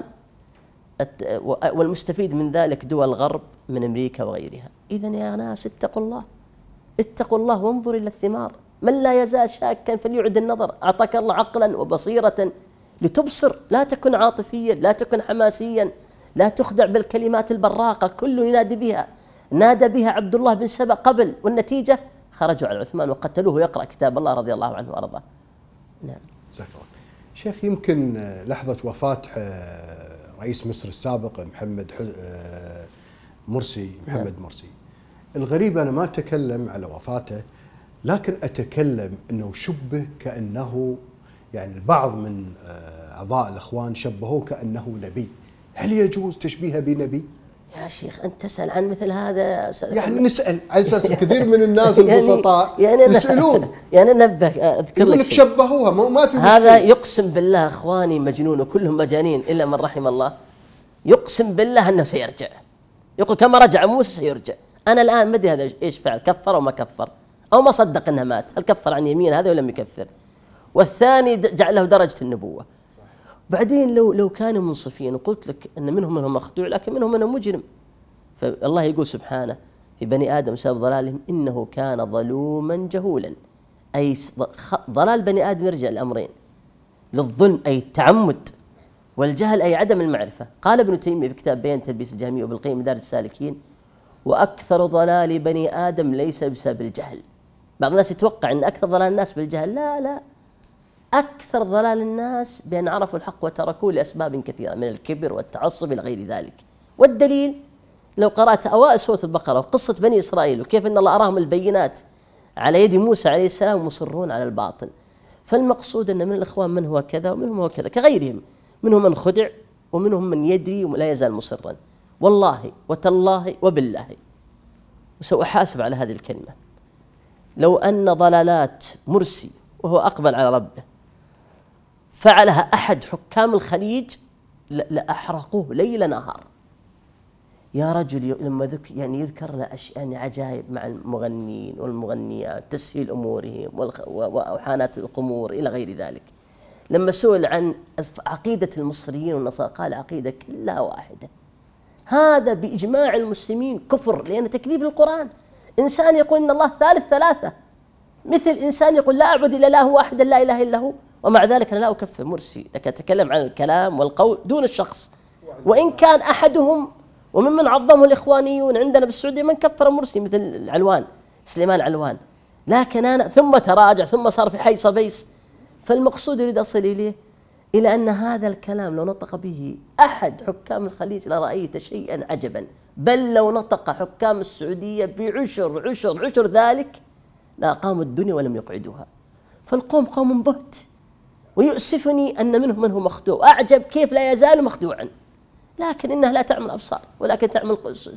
والمستفيد من ذلك دول الغرب من أمريكا وغيرها. إذن يا ناس اتقوا الله، اتقوا الله وانظر إلى الثمار. من لا يزال شاكا فليعد النظر. أعطاك الله عقلا وبصيرة لتبصر، لا تكن عاطفيا، لا تكن حماسيا، لا تخدع بالكلمات البراقة، كل ينادي بها، نادى بها عبد الله بن سبأ قبل، والنتيجة خرجوا على عثمان وقتلوه يقرأ كتاب الله رضي الله عنه وأرضاه. نعم. شيخ، يمكن لحظة وفاة رئيس مصر السابق محمد مرسي محمد نعم. مرسي، الغريب أنا ما أتكلم على وفاته، لكن أتكلم أنه شبه كأنه، يعني البعض من أعضاء الإخوان شبهوه كأنه نبي. هل يجوز تشبيهه بنبي؟ يا شيخ أنت تسأل عن مثل هذا؟ يعني نسأل على أساس كثير من الناس البسطاء يعني يسألون، يعني نبه أذكر يقول لك شبهوها، ما في هذا مشكلة. يقسم بالله إخواني مجنون وكلهم مجانين إلا من رحم الله، يقسم بالله أنه سيرجع، يقول كما رجع موسى سيرجع. أنا الآن ما أدري هذا إيش فعل، كفر أو ما كفر أو ما صدق أنه مات، هل كفر عن يمين هذا ولا لم يكفر؟ والثاني جعل له درجة النبوة. بعدين لو لو كانوا منصفين وقلت لك أن منهم من هو مخدوع لكن منهم من هو مجرم، فالله يقول سبحانه في بني آدم سبب ضلالهم إنه كان ظلوما جهولا، أي ضلال بني آدم يرجع الأمرين، للظلم أي التعمد، والجهل أي عدم المعرفة. قال ابن تيمية في كتاب بيان تلبيس الجهمية وابن القيم مدارج السالكين: وأكثر ضلال بني آدم ليس بسبب الجهل. بعض الناس يتوقع أن أكثر ضلال الناس بالجهل، لا لا، أكثر ضلال الناس بأن عرفوا الحق وتركوه لأسباب كثيرة من الكبر والتعصب إلى غير ذلك. والدليل لو قرأت أوائل سورة البقرة وقصة بني إسرائيل وكيف أن الله أراهم البينات على يد موسى عليه السلام مصرون على الباطل. فالمقصود أن من الإخوان من هو كذا ومنهم هو كذا كغيرهم، منهم من خدع ومنهم من يدري ولا يزال مصرا. والله وتالله وبالله وسأحاسب على هذه الكلمة، لو أن ضلالات مرسي وهو أقبل على ربه فعلها أحد حكام الخليج لأحرقوه ليل نهار. يا رجل لما ذك يعني يذكر لنا أشياء يعني عجائب مع المغنين والمغنيات، تسهيل أمورهم وحانات القمور إلى غير ذلك. لما سئل عن عقيدة المصريين والنصارى قال عقيدة كلها واحدة. هذا بإجماع المسلمين كفر، لأن تكذيب القرآن. إنسان يقول إن الله ثالث ثلاثة، مثل إنسان يقول لا أعبد إلا الله واحدا لا إله إلا هو، ومع ذلك أنا لا أكفر مرسي، لكن أتكلم عن الكلام والقول دون الشخص. وإن كان أحدهم وممن عظمه الإخوانيون عندنا بالسعودية من كفر مرسي مثل العلوان سليمان علوان، لكن أنا ثم تراجع ثم صار في حي صبيس. فالمقصود يريد أصل إليه إلى أن هذا الكلام لو نطق به أحد حكام الخليج لرأيت شيئا عجبا، بل لو نطق حكام السعودية بعشر عشر عشر ذلك لأقاموا الدنيا ولم يقعدوها. فالقوم قوم بهت، ويؤسفني أن منهم من هو مخدوع، أعجب كيف لا يزال مخدوعا، لكن إنها لا تعمل أبصار ولكن تعمل قلوب.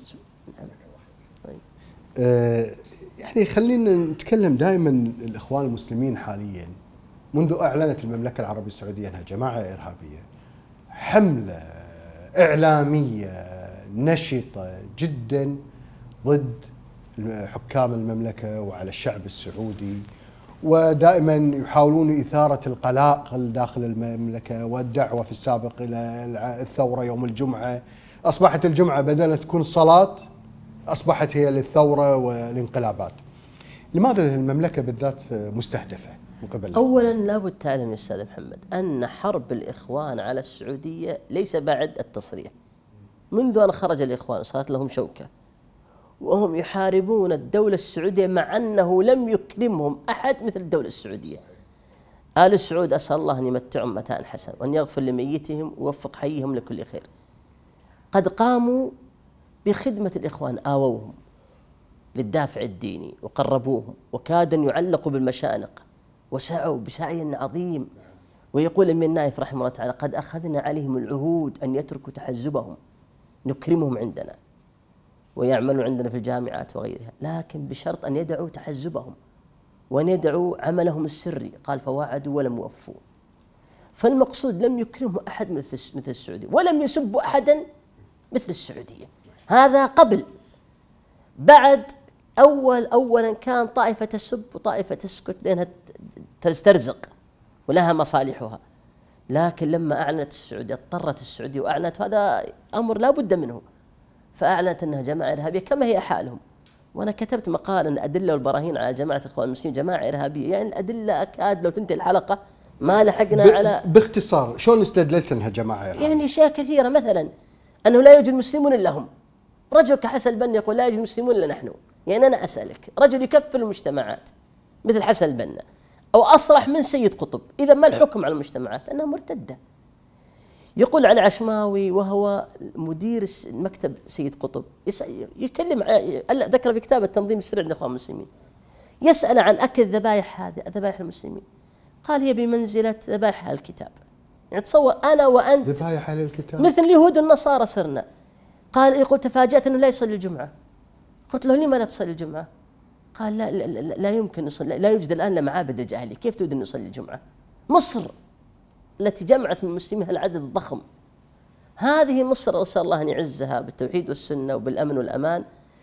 أه يعني خلينا نتكلم دائما. الإخوان المسلمين حاليا منذ أعلنت المملكة العربية السعودية أنها جماعة إرهابية، حملة إعلامية نشطة جدا ضد حكام المملكة وعلى الشعب السعودي، ودائما يحاولون إثارة القلق داخل المملكة والدعوة في السابق إلى الثورة يوم الجمعة. أصبحت الجمعة بدل تكون صلاة أصبحت هي للثورة والانقلابات. لماذا المملكة بالذات مستهدفة من قبل؟ أولا لابد تعلم يا أستاذ محمد أن حرب الإخوان على السعودية ليس بعد التصريح، منذ أن خرج الإخوان صارت لهم شوكة وهم يحاربون الدولة السعودية مع أنه لم يكرمهم أحد مثل الدولة السعودية. آل سعود أسأل الله أن يمتعهم متاعا حسنا وأن يغفر لميتهم ويوفق حيهم لكل خير. قد قاموا بخدمة الإخوان، آووهم للدافع الديني وقربوهم وكادوا يعلقوا بالمشانق وسعوا بسعي عظيم. ويقول ابن النايف رحمه الله تعالى: قد أخذنا عليهم العهود أن يتركوا تحزبهم نكرمهم عندنا ويعملوا عندنا في الجامعات وغيرها، لكن بشرط أن يدعوا تحزبهم وأن يدعوا عملهم السري. قال: فوعدوا ولم يوفوا. فالمقصود لم يكرمه أحد مثل مثل السعودية، ولم يسبوا أحدا مثل السعودية. هذا قبل. بعد أول أولا كان طائفة تسب وطائفة تسكت لأنها تسترزق ولها مصالحها، لكن لما أعلنت السعودية اضطرت السعودية وأعلنت، هذا أمر لا بد منه، فأعلنت أنها جماعة إرهابية كما هي حالهم. وأنا كتبت مقال أن الأدلة والبراهين على جماعة الإخوان المسلمين جماعة إرهابية، يعني الأدلة أكاد لو تنتهي الحلقة ما لحقنا على. باختصار شلون استدللت أنها جماعة إرهابية؟ يعني أشياء كثيرة، مثلا أنه لا يوجد مسلمون إلا هم. رجل كحسن البنا يقول لا يوجد مسلمون إلا نحن. يعني أنا أسألك، رجل يكفر المجتمعات مثل حسن البنا أو أصرح من سيد قطب، إذا ما الحكم على المجتمعات؟ أنها مرتدة. يقول على عشماوي وهو مدير مكتب سيد قطب، يكلم، ذكر في كتاب التنظيم السري عند الإخوان المسلمين، يسأل عن أكل ذبائح هذه، ذبائح المسلمين، قال هي بمنزلة ذبائح الكتاب. يعني تصور أنا وأنت ذبائح الكتاب مثل اليهود والنصارى صرنا. قال يقول تفاجأت أنه لا يصلي الجمعة. قلت له لما لا تصلي الجمعة؟ قال لا لا, لا, لا يمكن نصلي، لا يوجد الآن إلا معابد الجاهلية، كيف تريد أن نصلي الجمعة؟ مصر التي جمعت من مسلميها العدد الضخم، هذه مصر أسأل الله أن يعزها بالتوحيد والسنة وبالأمن والأمان،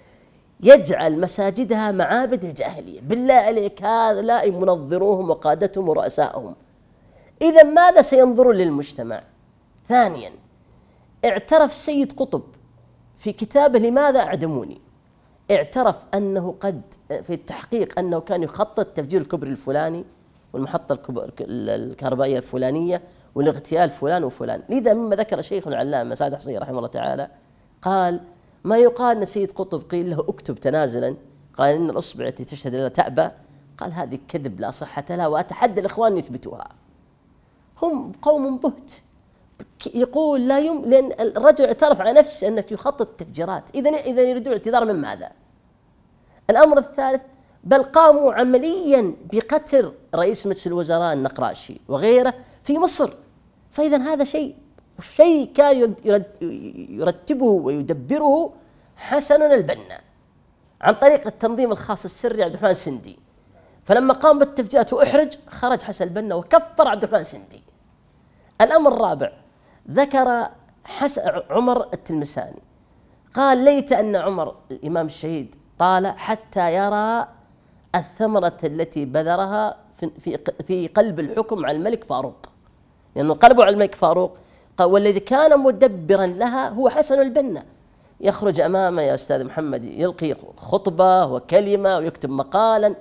يجعل مساجدها معابد الجاهلية. بالله عليك هؤلاء منظروهم وقادتهم ورؤسائهم، إذا ماذا سينظرون للمجتمع؟ ثانيا، اعترف السيد قطب في كتابه لماذا أعدموني، اعترف أنه قد في التحقيق أنه كان يخطط تفجير الكوبري الفلاني والمحطة الكهربائية الفلانية والاغتيال فلان وفلان. لذا مما ذكر شيخ العلامة سعد حصين رحمه الله تعالى، قال ما يقال أن سيد قطب قيل له اكتب تنازلا، قال إن الأصبع التي تشهد لا تأبى، قال هذه كذب لا صحة لها وأتحدى الإخوان يثبتوها. هم قوم بهت. يقول لا يم لأن الرجل اعترف على نفسه أنك يخطط تفجيرات، إذا إذا يريدون اعتذار من ماذا؟ الأمر الثالث، بل قاموا عمليا بقتل رئيس مجلس الوزراء النقراشي وغيره في مصر. فإذا هذا شيء شيء كان يرتبه ويدبره حسن البنا عن طريق التنظيم الخاص السري عبد الرحمن السندي. فلما قام بالتفجيرات وأحرج خرج حسن البنا وكفر عبد الرحمن السندي. الأمر الرابع، ذكر حسن عمر التلمساني، قال ليت أن عمر الإمام الشهيد طال حتى يرى الثمرة التي بذرها في في قلب الحكم على الملك فاروق، لأنه يعني قلبوا على الملك فاروق. قال والذي كان مدبرا لها هو حسن البنا، يخرج أمامه يا أستاذ محمد يلقي خطبة وكلمة ويكتب مقالا،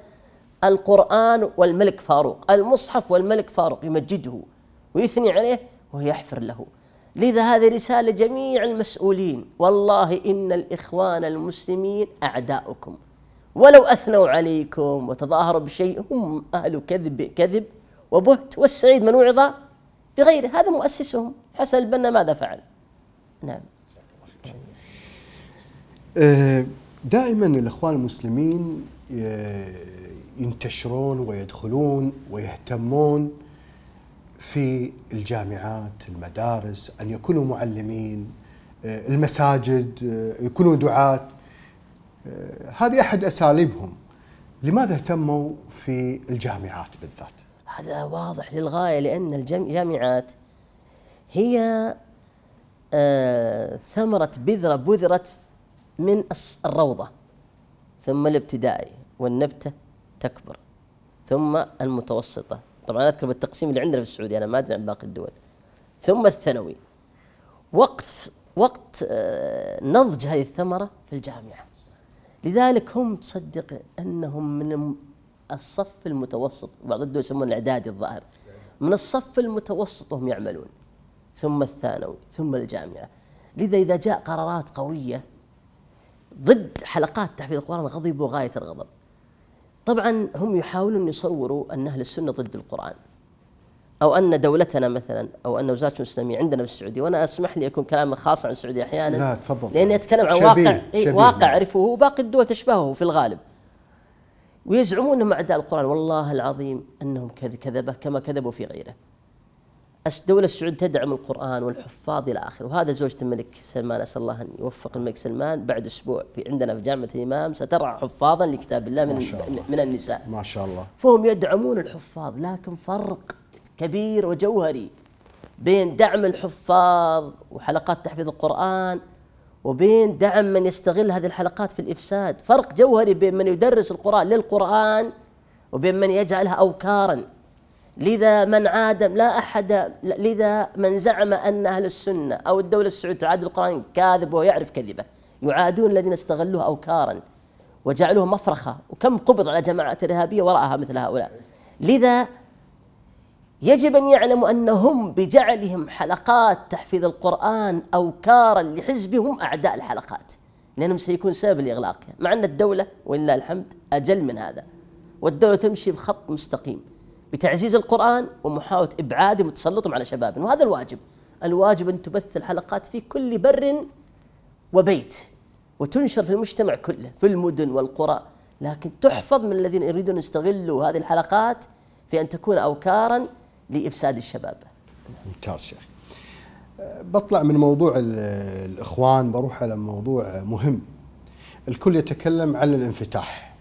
القرآن والملك فاروق، المصحف والملك فاروق، يمجده ويثني عليه ويحفر له. لذا هذه رسالة جميع المسؤولين، والله إن الإخوان المسلمين أعداؤكم، ولو أثنوا عليكم وتظاهروا بشيء هم أهل كذب كذب وبهت، والسعيد من وعظ بغيره. هذا مؤسسهم حسن البنا ماذا فعل؟ نعم. دائما الإخوان المسلمين ينتشرون ويدخلون ويهتمون في الجامعات، المدارس، أن يكونوا معلمين، المساجد يكونوا دعاة. هذه أحد أساليبهم. لماذا اهتموا في الجامعات بالذات؟ هذا واضح للغاية، لأن الجامعات هي آه ثمرة بذرة بذرت من الروضة، ثم الابتدائي والنبتة تكبر، ثم المتوسطة، طبعا أذكر بالتقسيم اللي عندنا في السعودية، أنا ما أدري عن باقي الدول، ثم الثانوي. وقت وقت آه نضج هذه الثمرة في الجامعة. لذلك هم تصدق أنهم من الصف المتوسط، بعض الدول يسمون الإعدادي الظاهر، من الصف المتوسط هم يعملون، ثم الثانوي ثم الجامعة. لذا إذا جاء قرارات قوية ضد حلقات تحفيظ القرآن غضبوا غاية الغضب. طبعا هم يحاولون أن يصوروا أن أهل السنة ضد القرآن، أو أن دولتنا مثلا، أو أن وزارة الإسلامية عندنا في السعودية، وأنا أسمح لي يكون كلام خاص عن السعودية أحيانا، لا تفضل، لأني أتكلم عن شبيه واقع شبيه واقع أعرفه وباقي الدول تشبهه في الغالب، ويزعمون أنهم أعداء القرآن. والله العظيم أنهم كذبة كما كذبوا في غيره. الدولة السعودية تدعم القرآن والحفاظ إلى آخره، وهذا زوجة الملك سلمان، أسأل الله أن يوفق الملك سلمان، بعد أسبوع في عندنا في جامعة الإمام سترعى حفاظا لكتاب الله من الله. من النساء ما شاء الله. فهم يدعمون الحفاظ، لكن فرق كبير وجوهري بين دعم الحفاظ وحلقات تحفيظ القرآن وبين دعم من يستغل هذه الحلقات في الإفساد. فرق جوهري بين من يدرس القرآن للقرآن وبين من يجعلها أوكارا. لذا من عادم لا أحد، لذا من زعم أن أهل السنة أو الدولة السعودية تعادل القرآن كاذب ويعرف كذبه. يعادون الذين استغلوه أوكارا وجعلوه مفرخة، وكم قبض على جماعات إرهابية وراءها مثل هؤلاء. لذا يجب أن يعلموا أنهم بجعلهم حلقات تحفيظ القرآن أوكارا لحزبهم أعداء الحلقات، لأنهم سيكون سبب لإغلاقها، مع أن الدولة ولله الحمد أجل من هذا، والدولة تمشي بخط مستقيم بتعزيز القرآن ومحاولة إبعادهم وتسلطهم على شبابهم، وهذا الواجب. الواجب أن تبث الحلقات في كل بر وبيت وتنشر في المجتمع كله في المدن والقرى، لكن تحفظ من الذين يريدون أن يستغلوا هذه الحلقات في أن تكون أوكارا لإفساد الشباب. ممتاز شيخ. بطلع من موضوع الإخوان بروح على موضوع مهم. الكل يتكلم عن الانفتاح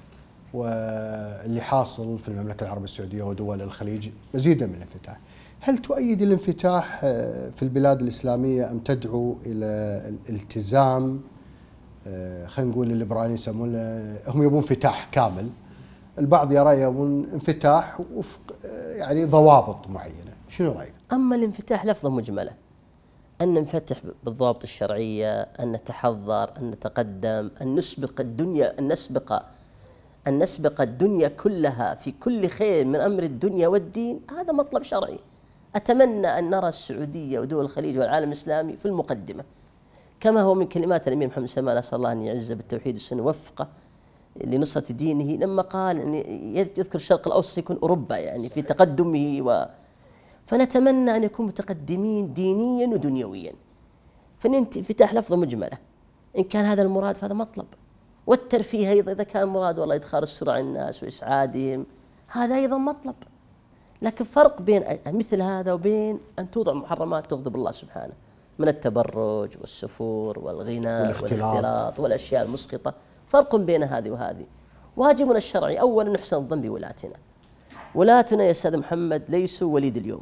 واللي حاصل في المملكة العربية السعودية ودول الخليج مزيدا من الانفتاح. هل تؤيد الانفتاح في البلاد الإسلامية أم تدعو إلى الالتزام؟ خلينا نقول الليبراليين يسمونه هم يبون انفتاح كامل، البعض يرى يبون انفتاح وفق يعني ضوابط معينة، شنو رأيك؟ أما الانفتاح لفظة مجملة، أن ننفتح بالضوابط الشرعية، أن نتحضر، أن نتقدم، أن نسبق الدنيا، أن نسبق أن نسبق الدنيا كلها في كل خير من أمر الدنيا والدين، هذا مطلب شرعي. أتمنى أن نرى السعودية ودول الخليج والعالم الإسلامي في المقدمة، كما هو من كلمات الأمير محمد سلمان، نسأل الله أن يعزه بالتوحيد والسنة وفقه لنصرة دينه، لما قال أن يذكر الشرق الأوسط يكون أوروبا يعني في تقدمه و فنتمنى أن يكون متقدمين دينيا ودنيويا. فالانفتاح لفظة مجملة، إن كان هذا المراد فهذا مطلب، والترفيه أيضا إذا كان مراد والله إدخال السرعة على الناس وإسعادهم هذا أيضا مطلب. لكن فرق بين مثل هذا وبين أن توضع محرمات تغضب الله سبحانه من التبرج والسفور والغناء والاختلاط والأشياء المسقطة، فرق بين هذه وهذه. واجبنا الشرعي أولا نحسن الظن بولاتنا. ولاتنا يا أستاذ محمد ليسوا وليد اليوم،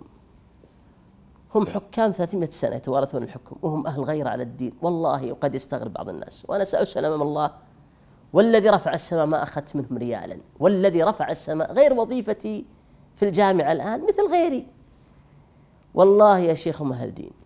هم حكام ثلاثمائة سنة يتوارثون الحكم وهم أهل غير على الدين، والله وقد يستغرب بعض الناس، وأنا سأسأل أمام الله والذي رفع السماء ما أخذت منهم ريالا، والذي رفع السماء غير وظيفتي في الجامعة الآن مثل غيري، والله يا شيخ هم أهل دين.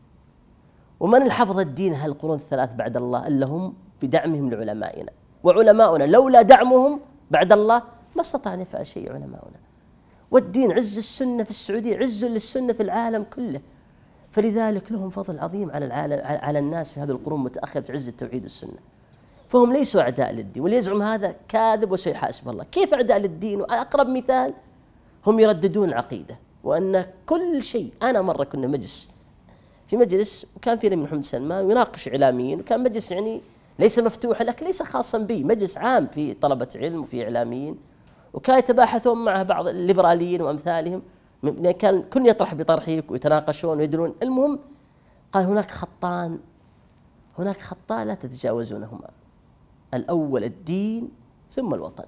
ومن حفظ الدين هالقرون الثلاث بعد الله إلا هم بدعمهم لعلمائنا، وعلماؤنا لولا دعمهم بعد الله ما استطاع أن يفعل شيء علماؤنا. والدين عز السنة في السعودية عز للسنة في العالم كله، فلذلك لهم فضل عظيم على العالم على الناس في هذه القرون المتأخرة في عز التوحيد والسنة. فهم ليسوا أعداء للدين، واللي يزعم هذا كاذب وسيحاسب الله. كيف أعداء للدين؟ وعلى أقرب مثال هم يرددون العقيدة وأن كل شيء. أنا مرة كنا مجلس في مجلس وكان فينا من محمد سلمان يناقش إعلاميين، وكان مجلس يعني ليس مفتوحا لكن ليس خاصا بي، مجلس عام في طلبة علم وفي إعلاميين، وكان يتباحثون معه بعض الليبراليين وأمثالهم، كان كل يطرح بطرحه ويتناقشون ويدرون. المهم قال هناك خطان هناك خطان لا تتجاوزونهما، الأول الدين ثم الوطن.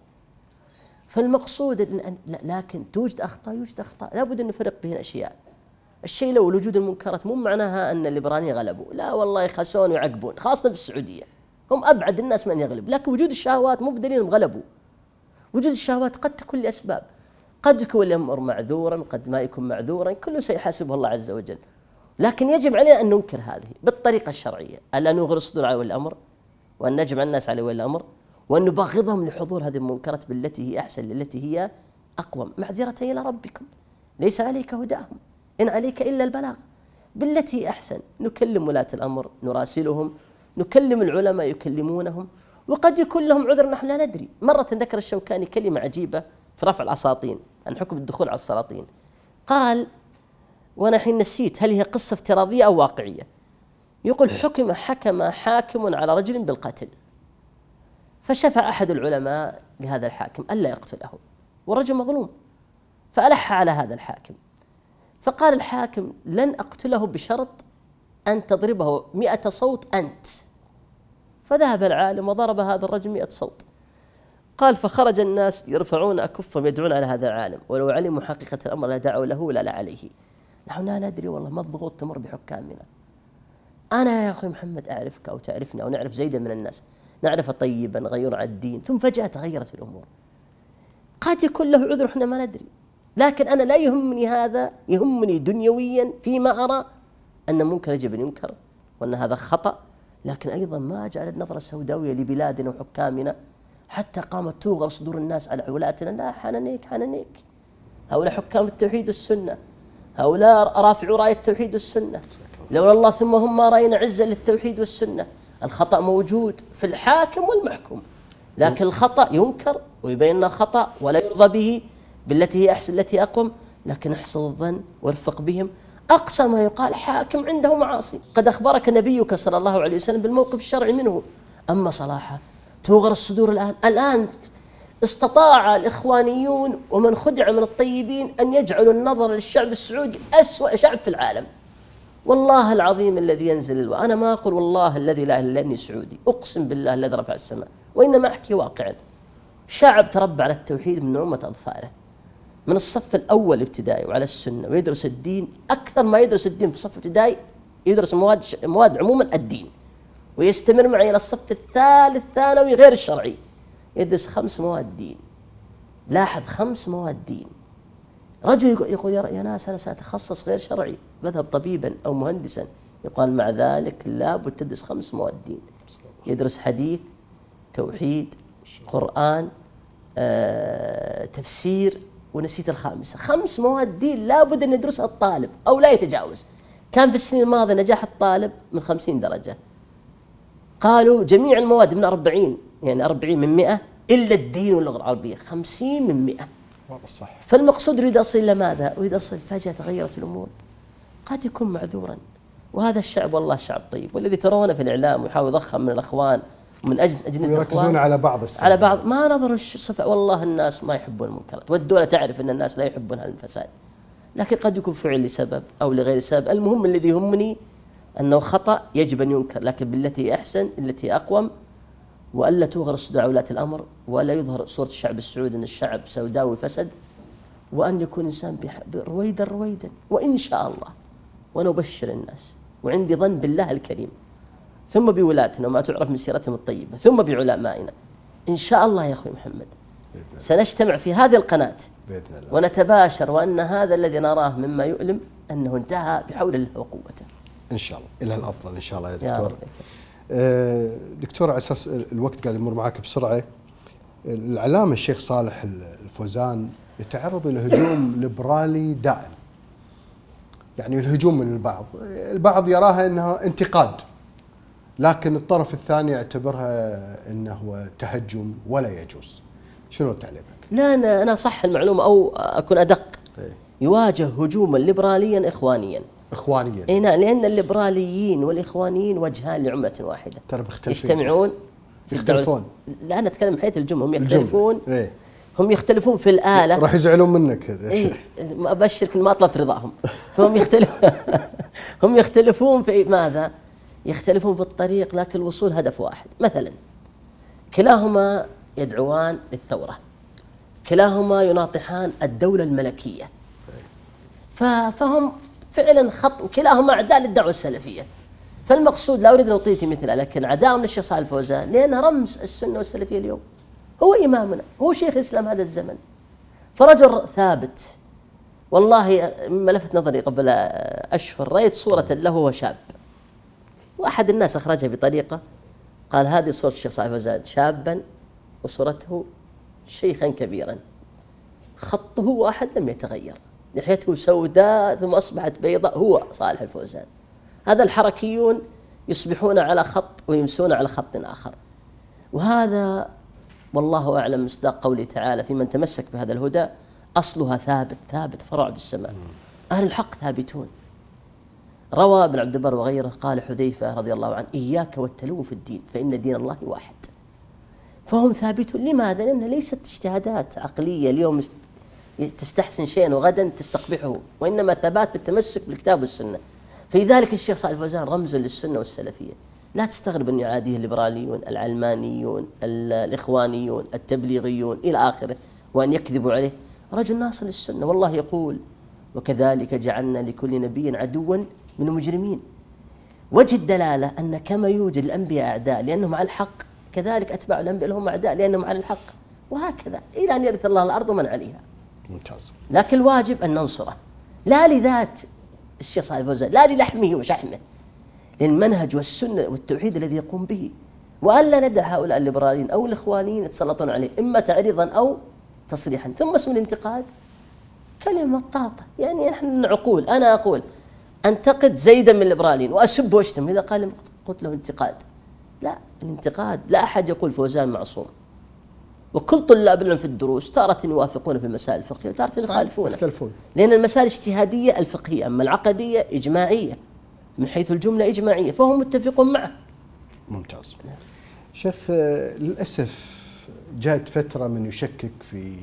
فالمقصود أن لكن توجد أخطاء يوجد أخطاء لابد أن نفرق بين أشياء. الشيء لو وجود المنكرات مو معناها أن الليبراليين غلبوا، لا والله يخسون ويعقبون، خاصة في السعودية هم أبعد الناس من أن يغلب. لكن وجود الشهوات مو بدليل أنهم غلبوا، وجود الشهوات قد تكون لأسباب، قد يكون الأمر معذورا قد ما يكون معذورا، كله سيحاسبه الله عز وجل. لكن يجب علينا أن ننكر هذه بالطريقة الشرعية، ألا نغر الصدور على ولي الأمر وأن نجمع الناس على ولي الأمر وأن نبغضهم لحضور هذه المنكرات بالتي هي أحسن التي هي أقوم. معذرة إلى ربكم ليس عليك هداهم إن عليك إلا البلاغ، بالتي هي أحسن. نكلم ولاة الأمر، نراسلهم، نكلم العلماء يكلمونهم، وقد يكون لهم عذر نحن لا ندري. مرة ذكر الشوكاني كلمة عجيبة في رفع الأساطين عن حكم الدخول على السلاطين، قال وأنا حين نسيت هل هي قصة افتراضية أو واقعية، يقول حكم حكم حاكم على رجل بالقتل، فشفع أحد العلماء لهذا الحاكم ألا يقتله ورجل مظلوم، فألح على هذا الحاكم، فقال الحاكم لن أقتله بشرط أن تضربه مئة صوت أنت. فذهب العالم وضرب هذا الرجل مئة صوت. قال فخرج الناس يرفعون أكفهم يدعون على هذا العالم، ولو علموا حقيقة الأمر لا دعوا له ولا لا عليه. نحن لا ندري والله ما الضغوط تمر بحكامنا. أنا يا أخي محمد أعرفك أو تعرفني أو نعرف زيدا من الناس، نعرف طيبا غير على الدين، ثم فجأة تغيرت الأمور. قد يكون له عذر احنا ما ندري، لكن أنا لا يهمني هذا، يهمني دنيويا فيما أرى أن منكر يجب أن ينكر وأن هذا خطأ، لكن أيضا ما جعلت نظرة سوداوية لبلادنا وحكامنا حتى قامت توغر صدور الناس على ولاتنا. لا حنانيك حنانيك، هؤلاء حكام التوحيد والسنة، هؤلاء رافعوا راية التوحيد والسنة، لولا الله ثم هم ما رأينا عزة للتوحيد والسنة. الخطأ موجود في الحاكم والمحكوم، لكن الخطأ ينكر ويبين أنه خطأ ولا يرضى به بالتي هي أحسن التي أقوم، لكن احسن الظن وارفق بهم. أقصى ما يقال حاكم عنده معاصي، قد أخبرك نبيك صلى الله عليه وسلم بالموقف الشرعي منه. أما صلاحه توغر الصدور الآن الآن استطاع الإخوانيون ومن خدع من الطيبين أن يجعلوا النظر للشعب السعودي أسوأ شعب في العالم. والله العظيم الذي ينزل الوحي، أنا ما أقول والله الذي لا إله إلا أني سعودي، أقسم بالله الذي رفع السماء، وإنما أحكي واقعا. شعب تربى على التوحيد من نعومة أظفاره، من الصف الأول ابتدائي وعلى السنة، ويدرس الدين أكثر ما يدرس الدين في الصف الابتدائي، يدرس مواد مواد عموما الدين، ويستمر معي إلى الصف الثالث ثانوي غير الشرعي، يدرس خمس مواد دين. لاحظ، خمس مواد دين. رجل يقول يا ناس أنا سأتخصص غير شرعي، بذهب طبيبا أو مهندسا، يقال مع ذلك لابد تدرس خمس مواد دين. يدرس حديث، توحيد، قرآن، آه، تفسير، ونسيت الخامسة. خمس مواد دين لابد أن يدرسها الطالب أو لا يتجاوز. كان في السنين الماضية نجاح الطالب من خمسين درجة، قالوا جميع المواد من أربعين، يعني أربعين من مئة إلا الدين واللغة العربية خمسين من مئة. واضح صح. فالمقصود يريد أصل إلى ماذا؟ يريد أصل فجأة تغيرت الأمور، قد يكون معذورا. وهذا الشعب والله شعب طيب، والذي ترونه في الإعلام ويحاول يضخم من الأخوان ومن أجل أجنة الأخوان يركزون على بعض السنة. على بعض ما نظروا الصفة. والله الناس ما يحبون المنكرات، والدولة تعرف أن الناس لا يحبون هذا الفساد، لكن قد يكون فعل لسبب أو لغير سبب. المهم الذي يهمني أنه خطأ يجب أن ينكر، لكن بالتي أحسن، التي أقوم، وألا توغر الصداع ولاة الأمر، ولا يظهر صورة الشعب السعودي أن الشعب سوداوي فسد، وأن يكون إنسان رويدا رويدا. وإن شاء الله، وأنا أبشر الناس وعندي ظن بالله الكريم، ثم بولاتنا وما تعرف من سيرتهم الطيبة، ثم بعلمائنا، إن شاء الله يا أخوي محمد سنجتمع في هذه القناة ونتباشر، وأن هذا الذي نراه مما يؤلم أنه انتهى بحول الله وقوته إن شاء الله إلى الأفضل إن شاء الله يا دكتور. آه دكتور، على أساس الوقت قاعد يمر معك بسرعة، العلامة الشيخ صالح الفوزان يتعرض إلى هجوم ليبرالي دائم، يعني الهجوم من البعض، البعض يراها أنها انتقاد، لكن الطرف الثاني يعتبرها أنه تهجم ولا يجوز. شنو تعليقك؟ لا أنا أنا صح المعلومة أو أكون أدق. إيه؟ يواجه هجوما ليبراليا إخوانيا. إخوانيا. إيه نعم، لأن الليبراليين والإخوانيين وجهان لعملة واحدة. ترى مختلفين. يجتمعون في يختلفون. لا أنا أتكلم من حيث الجملة، هم يختلفون. إيه؟ هم يختلفون في الآلة. راح يزعلون منك. إيه؟ أبشرك ما طلبت رضاهم. فهم يختلف هم يختلفون في ماذا؟ يختلفون في الطريق، لكن الوصول هدف واحد. مثلا كلاهما يدعوان للثورة، كلاهما يناطحان الدولة الملكية، فهم فعلا خط، وكلاهما أعداء للدعوة السلفية. فالمقصود لا أريد أن أطيل في مثل، لكن عداء من الشيخ صالح الفوزان لأنه رمز السنة والسلفية اليوم، هو إمامنا، هو شيخ الإسلام هذا الزمن، فرجل ثابت. والله مما لفت نظري قبل أشهر رأيت صورة له وهو شاب، وأحد الناس أخرجها بطريقة، قال هذه صورة الشيخ صالح الفوزان شابا وصورته شيخا كبيرا، خطه واحد لم يتغير، لحيته سوداء ثم أصبحت بيضاء، هو صالح الفوزان. هذا الحركيون يصبحون على خط ويمسون على خط آخر، وهذا والله أعلم مصداق قوله تعالى في من تمسك بهذا الهدى أصلها ثابت، ثابت فرع في السماء. أهل الحق ثابتون. روى ابن عبد البر وغيره قال حذيفة رضي الله عنه إياك والتلوم في الدين فإن دين الله واحد. فهم ثابتون. لماذا؟ لأنها ليست اجتهادات عقلية اليوم تستحسن شيئا وغدا تستقبحه، وإنما ثبات بالتمسك بالكتاب والسنة. فلذلك الشيخ صالح الفوزان رمز للسنة والسلفية. لا تستغرب أن يعاديه الليبراليون، العلمانيون، الإخوانيون، التبليغيون إلى آخره، وأن يكذبوا عليه. رجل ناصر للسنة، والله يقول وكذلك جعلنا لكل نبي عدوا من المجرمين. وجه الدلالة أن كما يوجد الأنبياء أعداء لأنهم على الحق، كذلك أتباع الأنبياء لهم أعداء لأنهم على الحق، وهكذا إلى أن يرث الله الأرض ومن عليها. ممتاز. لكن الواجب أن ننصره، لا لذات الشيخ صالح الفوزان، لا للحمه وشحمه، للمنهج والسنة والتوحيد الذي يقوم به، وألا ندع هؤلاء الليبراليين أو الإخوانيين يتسلطون عليه إما تعريضا أو تصريحا. ثم اسم الانتقاد كلمة مطاطة. يعني نحن عقول، أنا أقول أنتقد زيدا من الليبراليين وأسب وأشتم، إذا قال قلت له انتقاد. لا، الانتقاد لا أحد يقول فوزان معصوم، وكل طلاب العلم في الدروس تارة يوافقون في المسائل الفقهية وتارة يخالفون، لأن المسائل الاجتهادية الفقهية، أما العقدية إجماعية من حيث الجملة إجماعية، فهم متفقون معه. ممتاز. شيخ، للأسف جاءت فترة من يشكك في،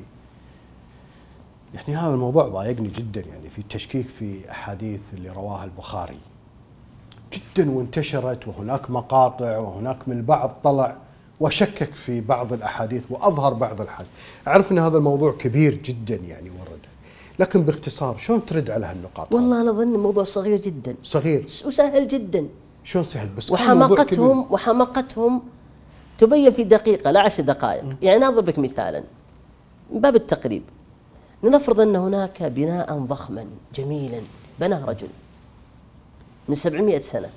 يعني هذا الموضوع ضايقني جدا، يعني في التشكيك في أحاديث اللي رواها البخاري جدا، وانتشرت، وهناك مقاطع، وهناك من البعض طلع وشكك في بعض الأحاديث وأظهر بعض الأحاديث. أعرف أن هذا الموضوع كبير جدا يعني ورد، لكن باختصار شلون ترد على هالنقاط؟ والله أنا أظن الموضوع صغير جدا، صغير وسهل جدا. شلون سهل؟ بس وحماقتهم وحماقتهم تبين في دقيقة لا عشر دقائق. م. يعني أضرب لك مثالا من باب التقريب. لنفرض أن هناك بناء ضخما جميلا بناه رجل من سبعمائة سنة،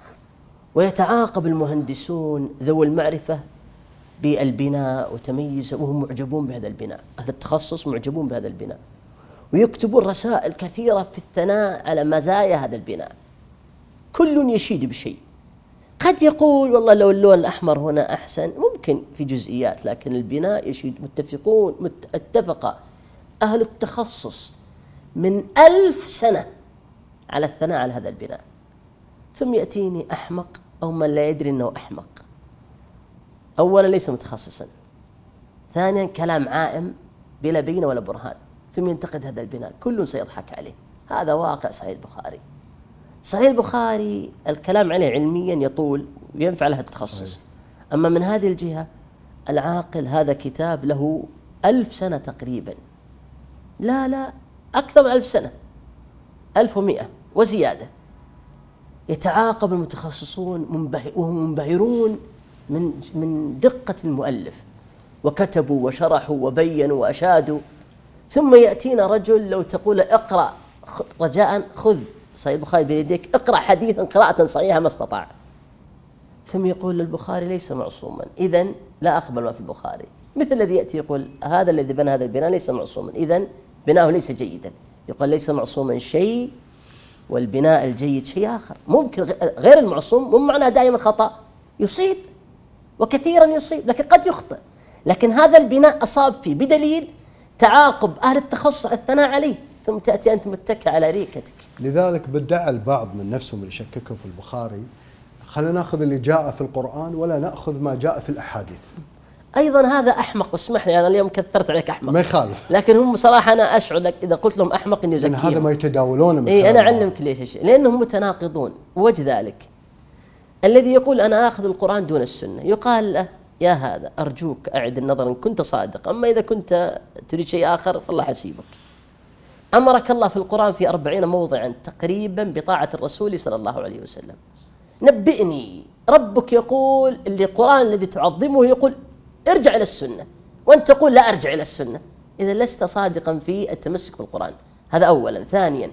ويتعاقب المهندسون ذوي المعرفة بالبناء وتميز، وهم معجبون بهذا البناء، أهل التخصص معجبون بهذا البناء، ويكتبون رسائل كثيرة في الثناء على مزايا هذا البناء، كل يشيد بشيء. قد يقول والله لو اللون الأحمر هنا أحسن، ممكن في جزئيات، لكن البناء يشيد. متفقون، اتفق أهل التخصص من ألف سنة على الثناء على هذا البناء. ثم يأتيني أحمق أو من لا يدري أنه أحمق، أولا ليس متخصصا، ثانيا كلام عائم بلا بينة ولا برهان، ثم ينتقد هذا البناء، كل سيضحك عليه. هذا واقع صحيح البخاري. صحيح البخاري الكلام عليه علميا يطول وينفع له التخصص. صحيح. أما من هذه الجهة العاقل، هذا كتاب له ألف سنة تقريبا، لا لا أكثر من ألف سنة، ألف ومئة وزيادة. يتعاقب المتخصصون وهم منبهرون من من دقة المؤلف، وكتبوا وشرحوا وبينوا وأشادوا. ثم يأتينا رجل لو تقول اقرأ رجاء خذ صحيح البخاري بيديك، اقرأ حديثا قراءة صحيحة ما استطاع، ثم يقول البخاري ليس معصوما، إذن لا أقبل ما في البخاري. مثل الذي يأتي يقول هذا الذي بنى هذا البناء ليس معصوما، إذن بناؤه ليس جيدا. يقول ليس معصوما شيء والبناء الجيد شيء آخر. ممكن غير المعصوم مو معناه دائما خطأ، يصيب وكثيرا يصيب، لكن قد يخطئ. لكن هذا البناء أصاب فيه بدليل تعاقب أهل التخصص الثناء عليه، ثم تأتي أنت متكئ على ريكتك. لذلك بدعى البعض من نفسهم اللي يشككوا في البخاري، خلينا ناخذ اللي جاء في القرآن ولا نأخذ ما جاء في الأحاديث. أيضا هذا أحمق، واسمح لي أنا اليوم كثرت عليك أحمق، ما يخالف، لكن هم صراحة أنا أشعر لك إذا قلت لهم أحمق إني أزكيهم. هذا ما يتداولونه من إيه، أنا أعلمك ليش الشيء، لأنهم متناقضون. وجه ذلك الذي يقول أنا آخذ القرآن دون السنة، يقال له يا هذا أرجوك أعد النظر إن كنت صادق، أما إذا كنت تريد شيء آخر فالله حسيبك. أمرك الله في القرآن في أربعين موضعا تقريبا بطاعة الرسول صلى الله عليه وسلم. نبئني ربك يقول اللي القرآن الذي تعظمه يقول ارجع إلى السنة، وأنت تقول لا أرجع إلى السنة، إذا لست صادقا في التمسك بالقرآن. هذا أولا. ثانيا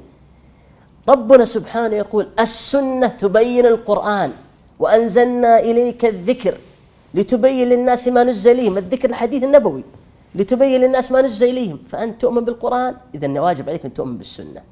ربنا سبحانه يقول السنة تبين القرآن، وأنزلنا إليك الذكر لتبين للناس ما نزل إليهم، الذكر الحديث النبوي، لتبين للناس ما نزل إليهم. فأنت تؤمن بالقرآن، إذن واجب عليك أن تؤمن بالسنة.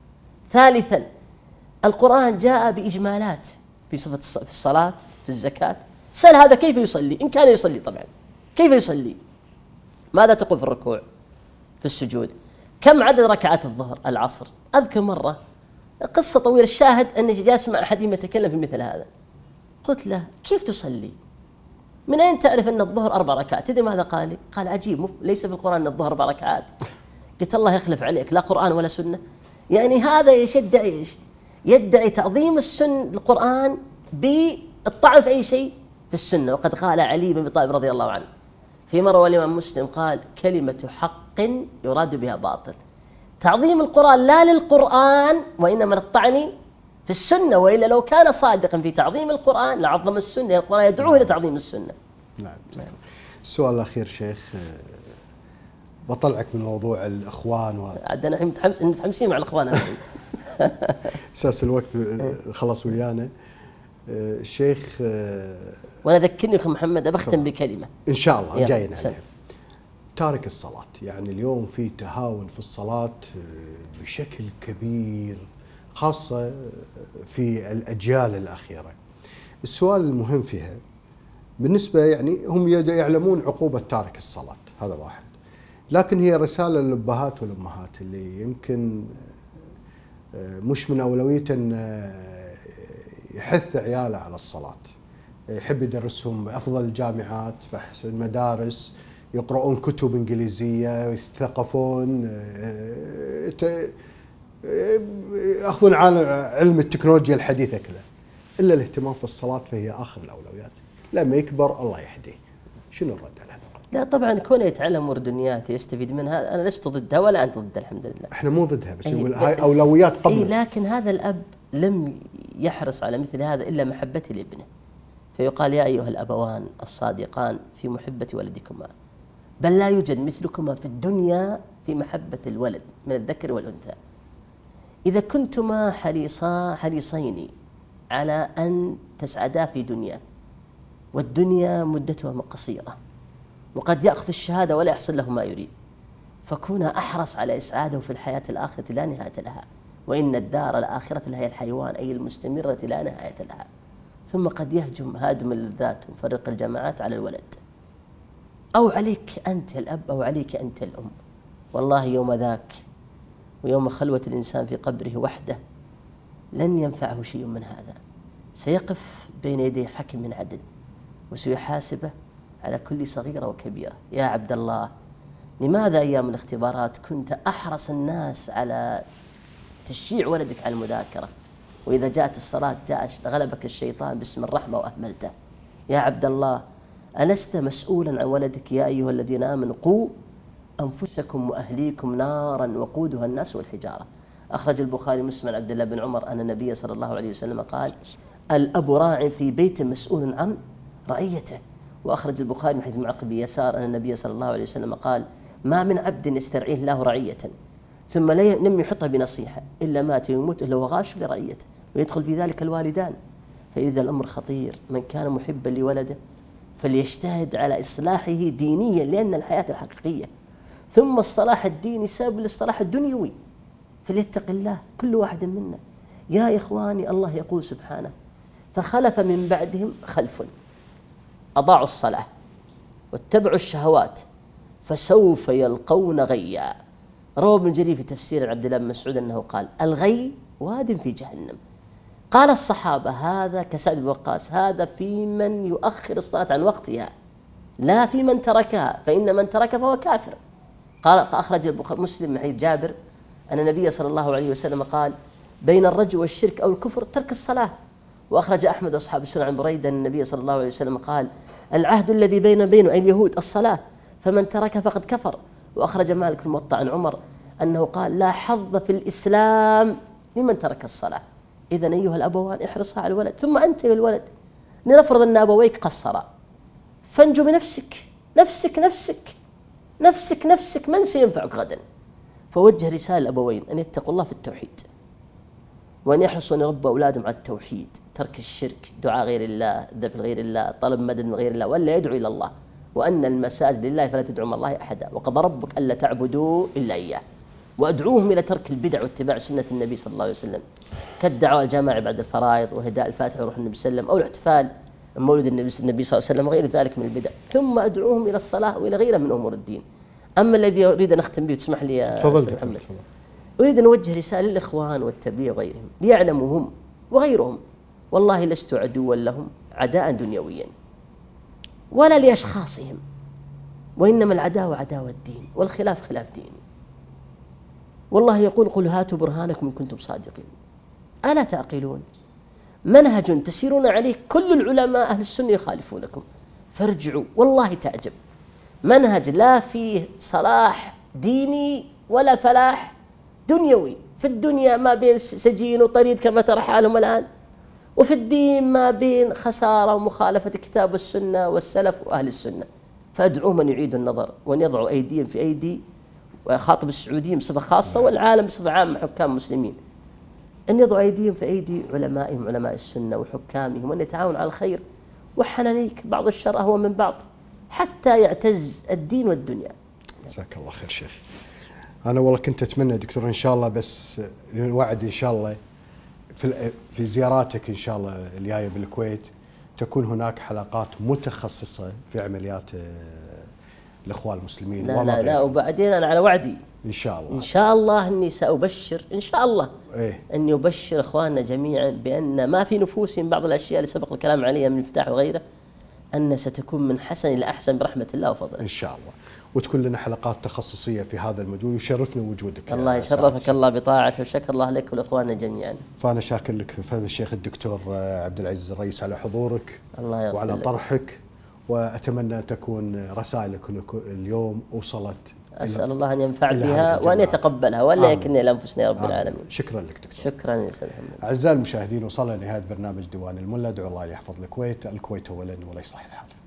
ثالثا القرآن جاء بإجمالات في صفة في الصلاة، في الزكاة. سأل هذا كيف يصلي، إن كان يصلي طبعا كيف يصلي، ماذا تقول في الركوع، في السجود، كم عدد ركعات الظهر العصر. أذكر مرة قصة طويلة، الشاهد أني جالس مع أحد يتكلم في مثل هذا، قلت له كيف تصلي، من أين تعرف أن الظهر أربع ركعات؟ تدري ماذا قال لي؟ قال عجيب، ليس في القرآن أن الظهر أربع ركعات. قلت الله يخلف عليك، لا قرآن ولا سنة. يعني هذا يدعي إيش؟ يدعي تعظيم السنة القرآن بالطعن في أي شيء في السنة. وقد قال علي بن أبي طالب رضي الله عنه فيما روى الإمام مسلم، قال كلمة حق يراد بها باطل. تعظيم القرآن لا للقرآن وإنما للطعن في السنة، وإلا لو كان صادقا في تعظيم القرآن لعظم السنة، القرآن يدعوه إلى تعظيم السنة. نعم. السؤال الأخير شيخ، بطلعك من موضوع الإخوان و... عاد أنا متحمس متحمسين مع الإخوان أساس الوقت خلص ويانا الشيخ. وأنا ذكرني أخي محمد، أبختم بكلمة إن شاء الله جايين عليها. تارك الصلاة، يعني اليوم في تهاون في الصلاة بشكل كبير خاصة في الأجيال الأخيرة. السؤال المهم فيها بالنسبة يعني هم يعلمون عقوبة تارك الصلاة، هذا واحد، لكن هي رسالة للأبهات والأمهات اللي يمكن مش من أولويته أن يحث عياله على الصلاة، يحب يدرسهم بأفضل الجامعات في أحسن المدارس، يقرؤون كتب إنجليزية، يتثقفون، يأخذون علم التكنولوجيا الحديثة كلها، إلا الاهتمام في الصلاة فهي آخر الأولويات. لما يكبر الله يهديه. شنو الرد على هذا؟ لا طبعا كونه يتعلم امور دنياته يستفيد منها، انا لست ضدها ولا انت ضدها الحمد لله. احنا مو ضدها، بس نقول هاي اولويات قبل. اي لكن هذا الاب لم يحرص على مثل هذا الا محبته لابنه. فيقال يا ايها الابوان الصادقان في محبه ولدكما، بل لا يوجد مثلكما في الدنيا في محبه الولد من الذكر والانثى. اذا كنتما حريصا حريصين على ان تسعدا في دنيا، والدنيا مدتها قصيره، وقد يأخذ الشهادة ولا يحصل له ما يريد، فكونا أحرص على إسعاده في الحياة الآخرة لا نهاية لها، وإن الدار الآخرة لهي الحيوان أي المستمرة لا نهاية لها. ثم قد يهجم هادم اللذات ومفرق الجماعات على الولد، أو عليك أنت الأب أو عليك أنت الأم. والله يوم ذاك ويوم خلوة الإنسان في قبره وحده لن ينفعه شيء من هذا، سيقف بين يدي حكم من عدل وسيحاسبه على كل صغيرة وكبيرة. يا عبد الله، لماذا أيام الاختبارات كنت أحرص الناس على تشجيع ولدك على المذاكرة، وإذا جاءت الصلاة جاء غلبك الشيطان باسم الرحمة وأهملته؟ يا عبد الله، ألست مسؤولا عن ولدك؟ يا أيها الذين آمنوا قوا أنفسكم وأهليكم نارا وقودها الناس والحجارة. أخرج البخاري مسلم عن عبد الله بن عمر أن النبي صلى الله عليه وسلم قال: الأب راع في بيت مسؤول عن رعيته. وأخرج البخاري من حديث معقب بن يسار أن النبي صلى الله عليه وسلم قال: ما من عبد يسترعيه الله رعية ثم لم يحطها بنصيحة إلا مات يموت إلا هو غاش لرعيته، ويدخل في ذلك الوالدان. فإذا الأمر خطير، من كان محبا لولده فليجتهد على إصلاحه دينيا، لأن الحياة الحقيقية ثم الصلاح الديني سبب للصلاح الدنيوي، فليتق الله كل واحد منا. يا إخواني، الله يقول سبحانه: فخلف من بعدهم خلف أضاعوا الصلاة واتبعوا الشهوات فسوف يلقون غيا. روى ابن جرير في تفسير عبد الله بن مسعود أنه قال: الغي واد في جهنم. قال الصحابة: هذا كسعد بن وقاص، هذا في من يؤخر الصلاة عن وقتها لا في من تركها، فإن من ترك فهو كافر. قال أخرج مسلم من حديث جابر أن النبي صلى الله عليه وسلم قال: بين الرجل والشرك أو الكفر ترك الصلاة. وأخرج أحمد وأصحاب السنة عن بريدة أن النبي صلى الله عليه وسلم قال: العهد الذي بين بينه أي اليهود الصلاة، فمن ترك فقد كفر. وأخرج مالك في الموطأ عن عمر أنه قال: لا حظ في الإسلام لمن ترك الصلاة. إذن أيها الأبوان احرصها على الولد. ثم أنت يا الولد، لنفرض أن أبويك قصرا، فانجو بنفسك نفسك نفسك نفسك نفسك من سينفعك غدا؟ فوجه رسالة الأبوين أن يتقوا الله في التوحيد، وأن يحرصوا أن يربوا أولادهم على التوحيد، ترك الشرك، دعاء غير الله، ذبح غير الله، طلب مدد من غير الله، وألا يدعو إلى الله، وأن المساجد لله فلا تدعوا مع الله أحدا، وقضى ربك ألا تعبدوا إلا إياه، وأدعوهم إلى ترك البدع واتباع سنة النبي صلى الله عليه وسلم، كالدعوة الجماعة بعد الفرائض وهداء الفاتحة وروح النبي صلى الله عليه وسلم، أو الاحتفال مولد النبي صلى الله عليه وسلم وغير ذلك من البدع. ثم أدعوهم إلى الصلاة وإلى غيرها من أمور الدين. أما الذي أريد أن أختم به، تسمح لي يا أستاذ محمد، أريد أن أوجه رسالة للإخوان والتبليغ وغيرهم ليعلموا هم وغيرهم والله لست عدوا لهم عداء دنيويا ولا لأشخاصهم، وإنما العداوة عداوة الدين والخلاف خلاف ديني. والله يقول: قل هاتوا برهانكم إن كنتم صادقين. ألا تعقلون؟ منهج تسيرون عليه كل العلماء أهل السنة يخالفونكم، فارجعوا والله تعجب. منهج لا فيه صلاح ديني ولا فلاح دنيوي. في الدنيا ما بين سجين وطريد كما ترى حالهم الآن، وفي الدين ما بين خسارة ومخالفة الكتاب والسنة والسلف وأهل السنة. فأدعوهم أن يعيدوا النظر وأن يضعوا أيديهم في أيدي، وخاطب السعوديين بصفة خاصة والعالم بصفة عامة حكام مسلمين، أن يضعوا أيديهم في أيدي علمائهم علماء السنة وحكامهم، وأن يتعاونوا على الخير، وحنانيك بعض الشر أهون من بعض، حتى يعتز الدين والدنيا. جزاك الله خير شيخ. انا والله كنت اتمنى دكتور ان شاء الله، بس الوعد ان شاء الله في في زياراتك ان شاء الله الجايه بالكويت تكون هناك حلقات متخصصه في عمليات الاخوان المسلمين. لا لا لا، وبعدين انا على وعدي ان شاء الله، ان شاء الله اني سابشر ان شاء الله إيه؟ اني ابشر اخواننا جميعا بان ما في نفوسهم بعض الاشياء اللي سبق الكلام عليها من الانفتاح وغيره، ان ستكون من حسن الى احسن برحمه الله وفضله ان شاء الله، وتكون لنا حلقات تخصصيه في هذا المجال، ويشرفنا وجودك. الله يشرفك الله بطاعته، وشكر الله لك ولاخواننا جميعا. فانا شاكر لك فهذا الشيخ الدكتور عبد العزيز الرئيس على حضورك الله وعلى لك. طرحك، واتمنى ان تكون رسائلك اليوم وصلت. اسال الله ان ينفع بها وان يتقبلها ولا يكلنا الى انفسنا يا رب العالمين. شكرا لك دكتور. شكرا يا استاذ محمد. اعزائي المشاهدين، وصلنا لنهايه برنامج ديوان الملا. ادعو الله ان يحفظ الكويت، الكويت اولا ولا يصلح الحال.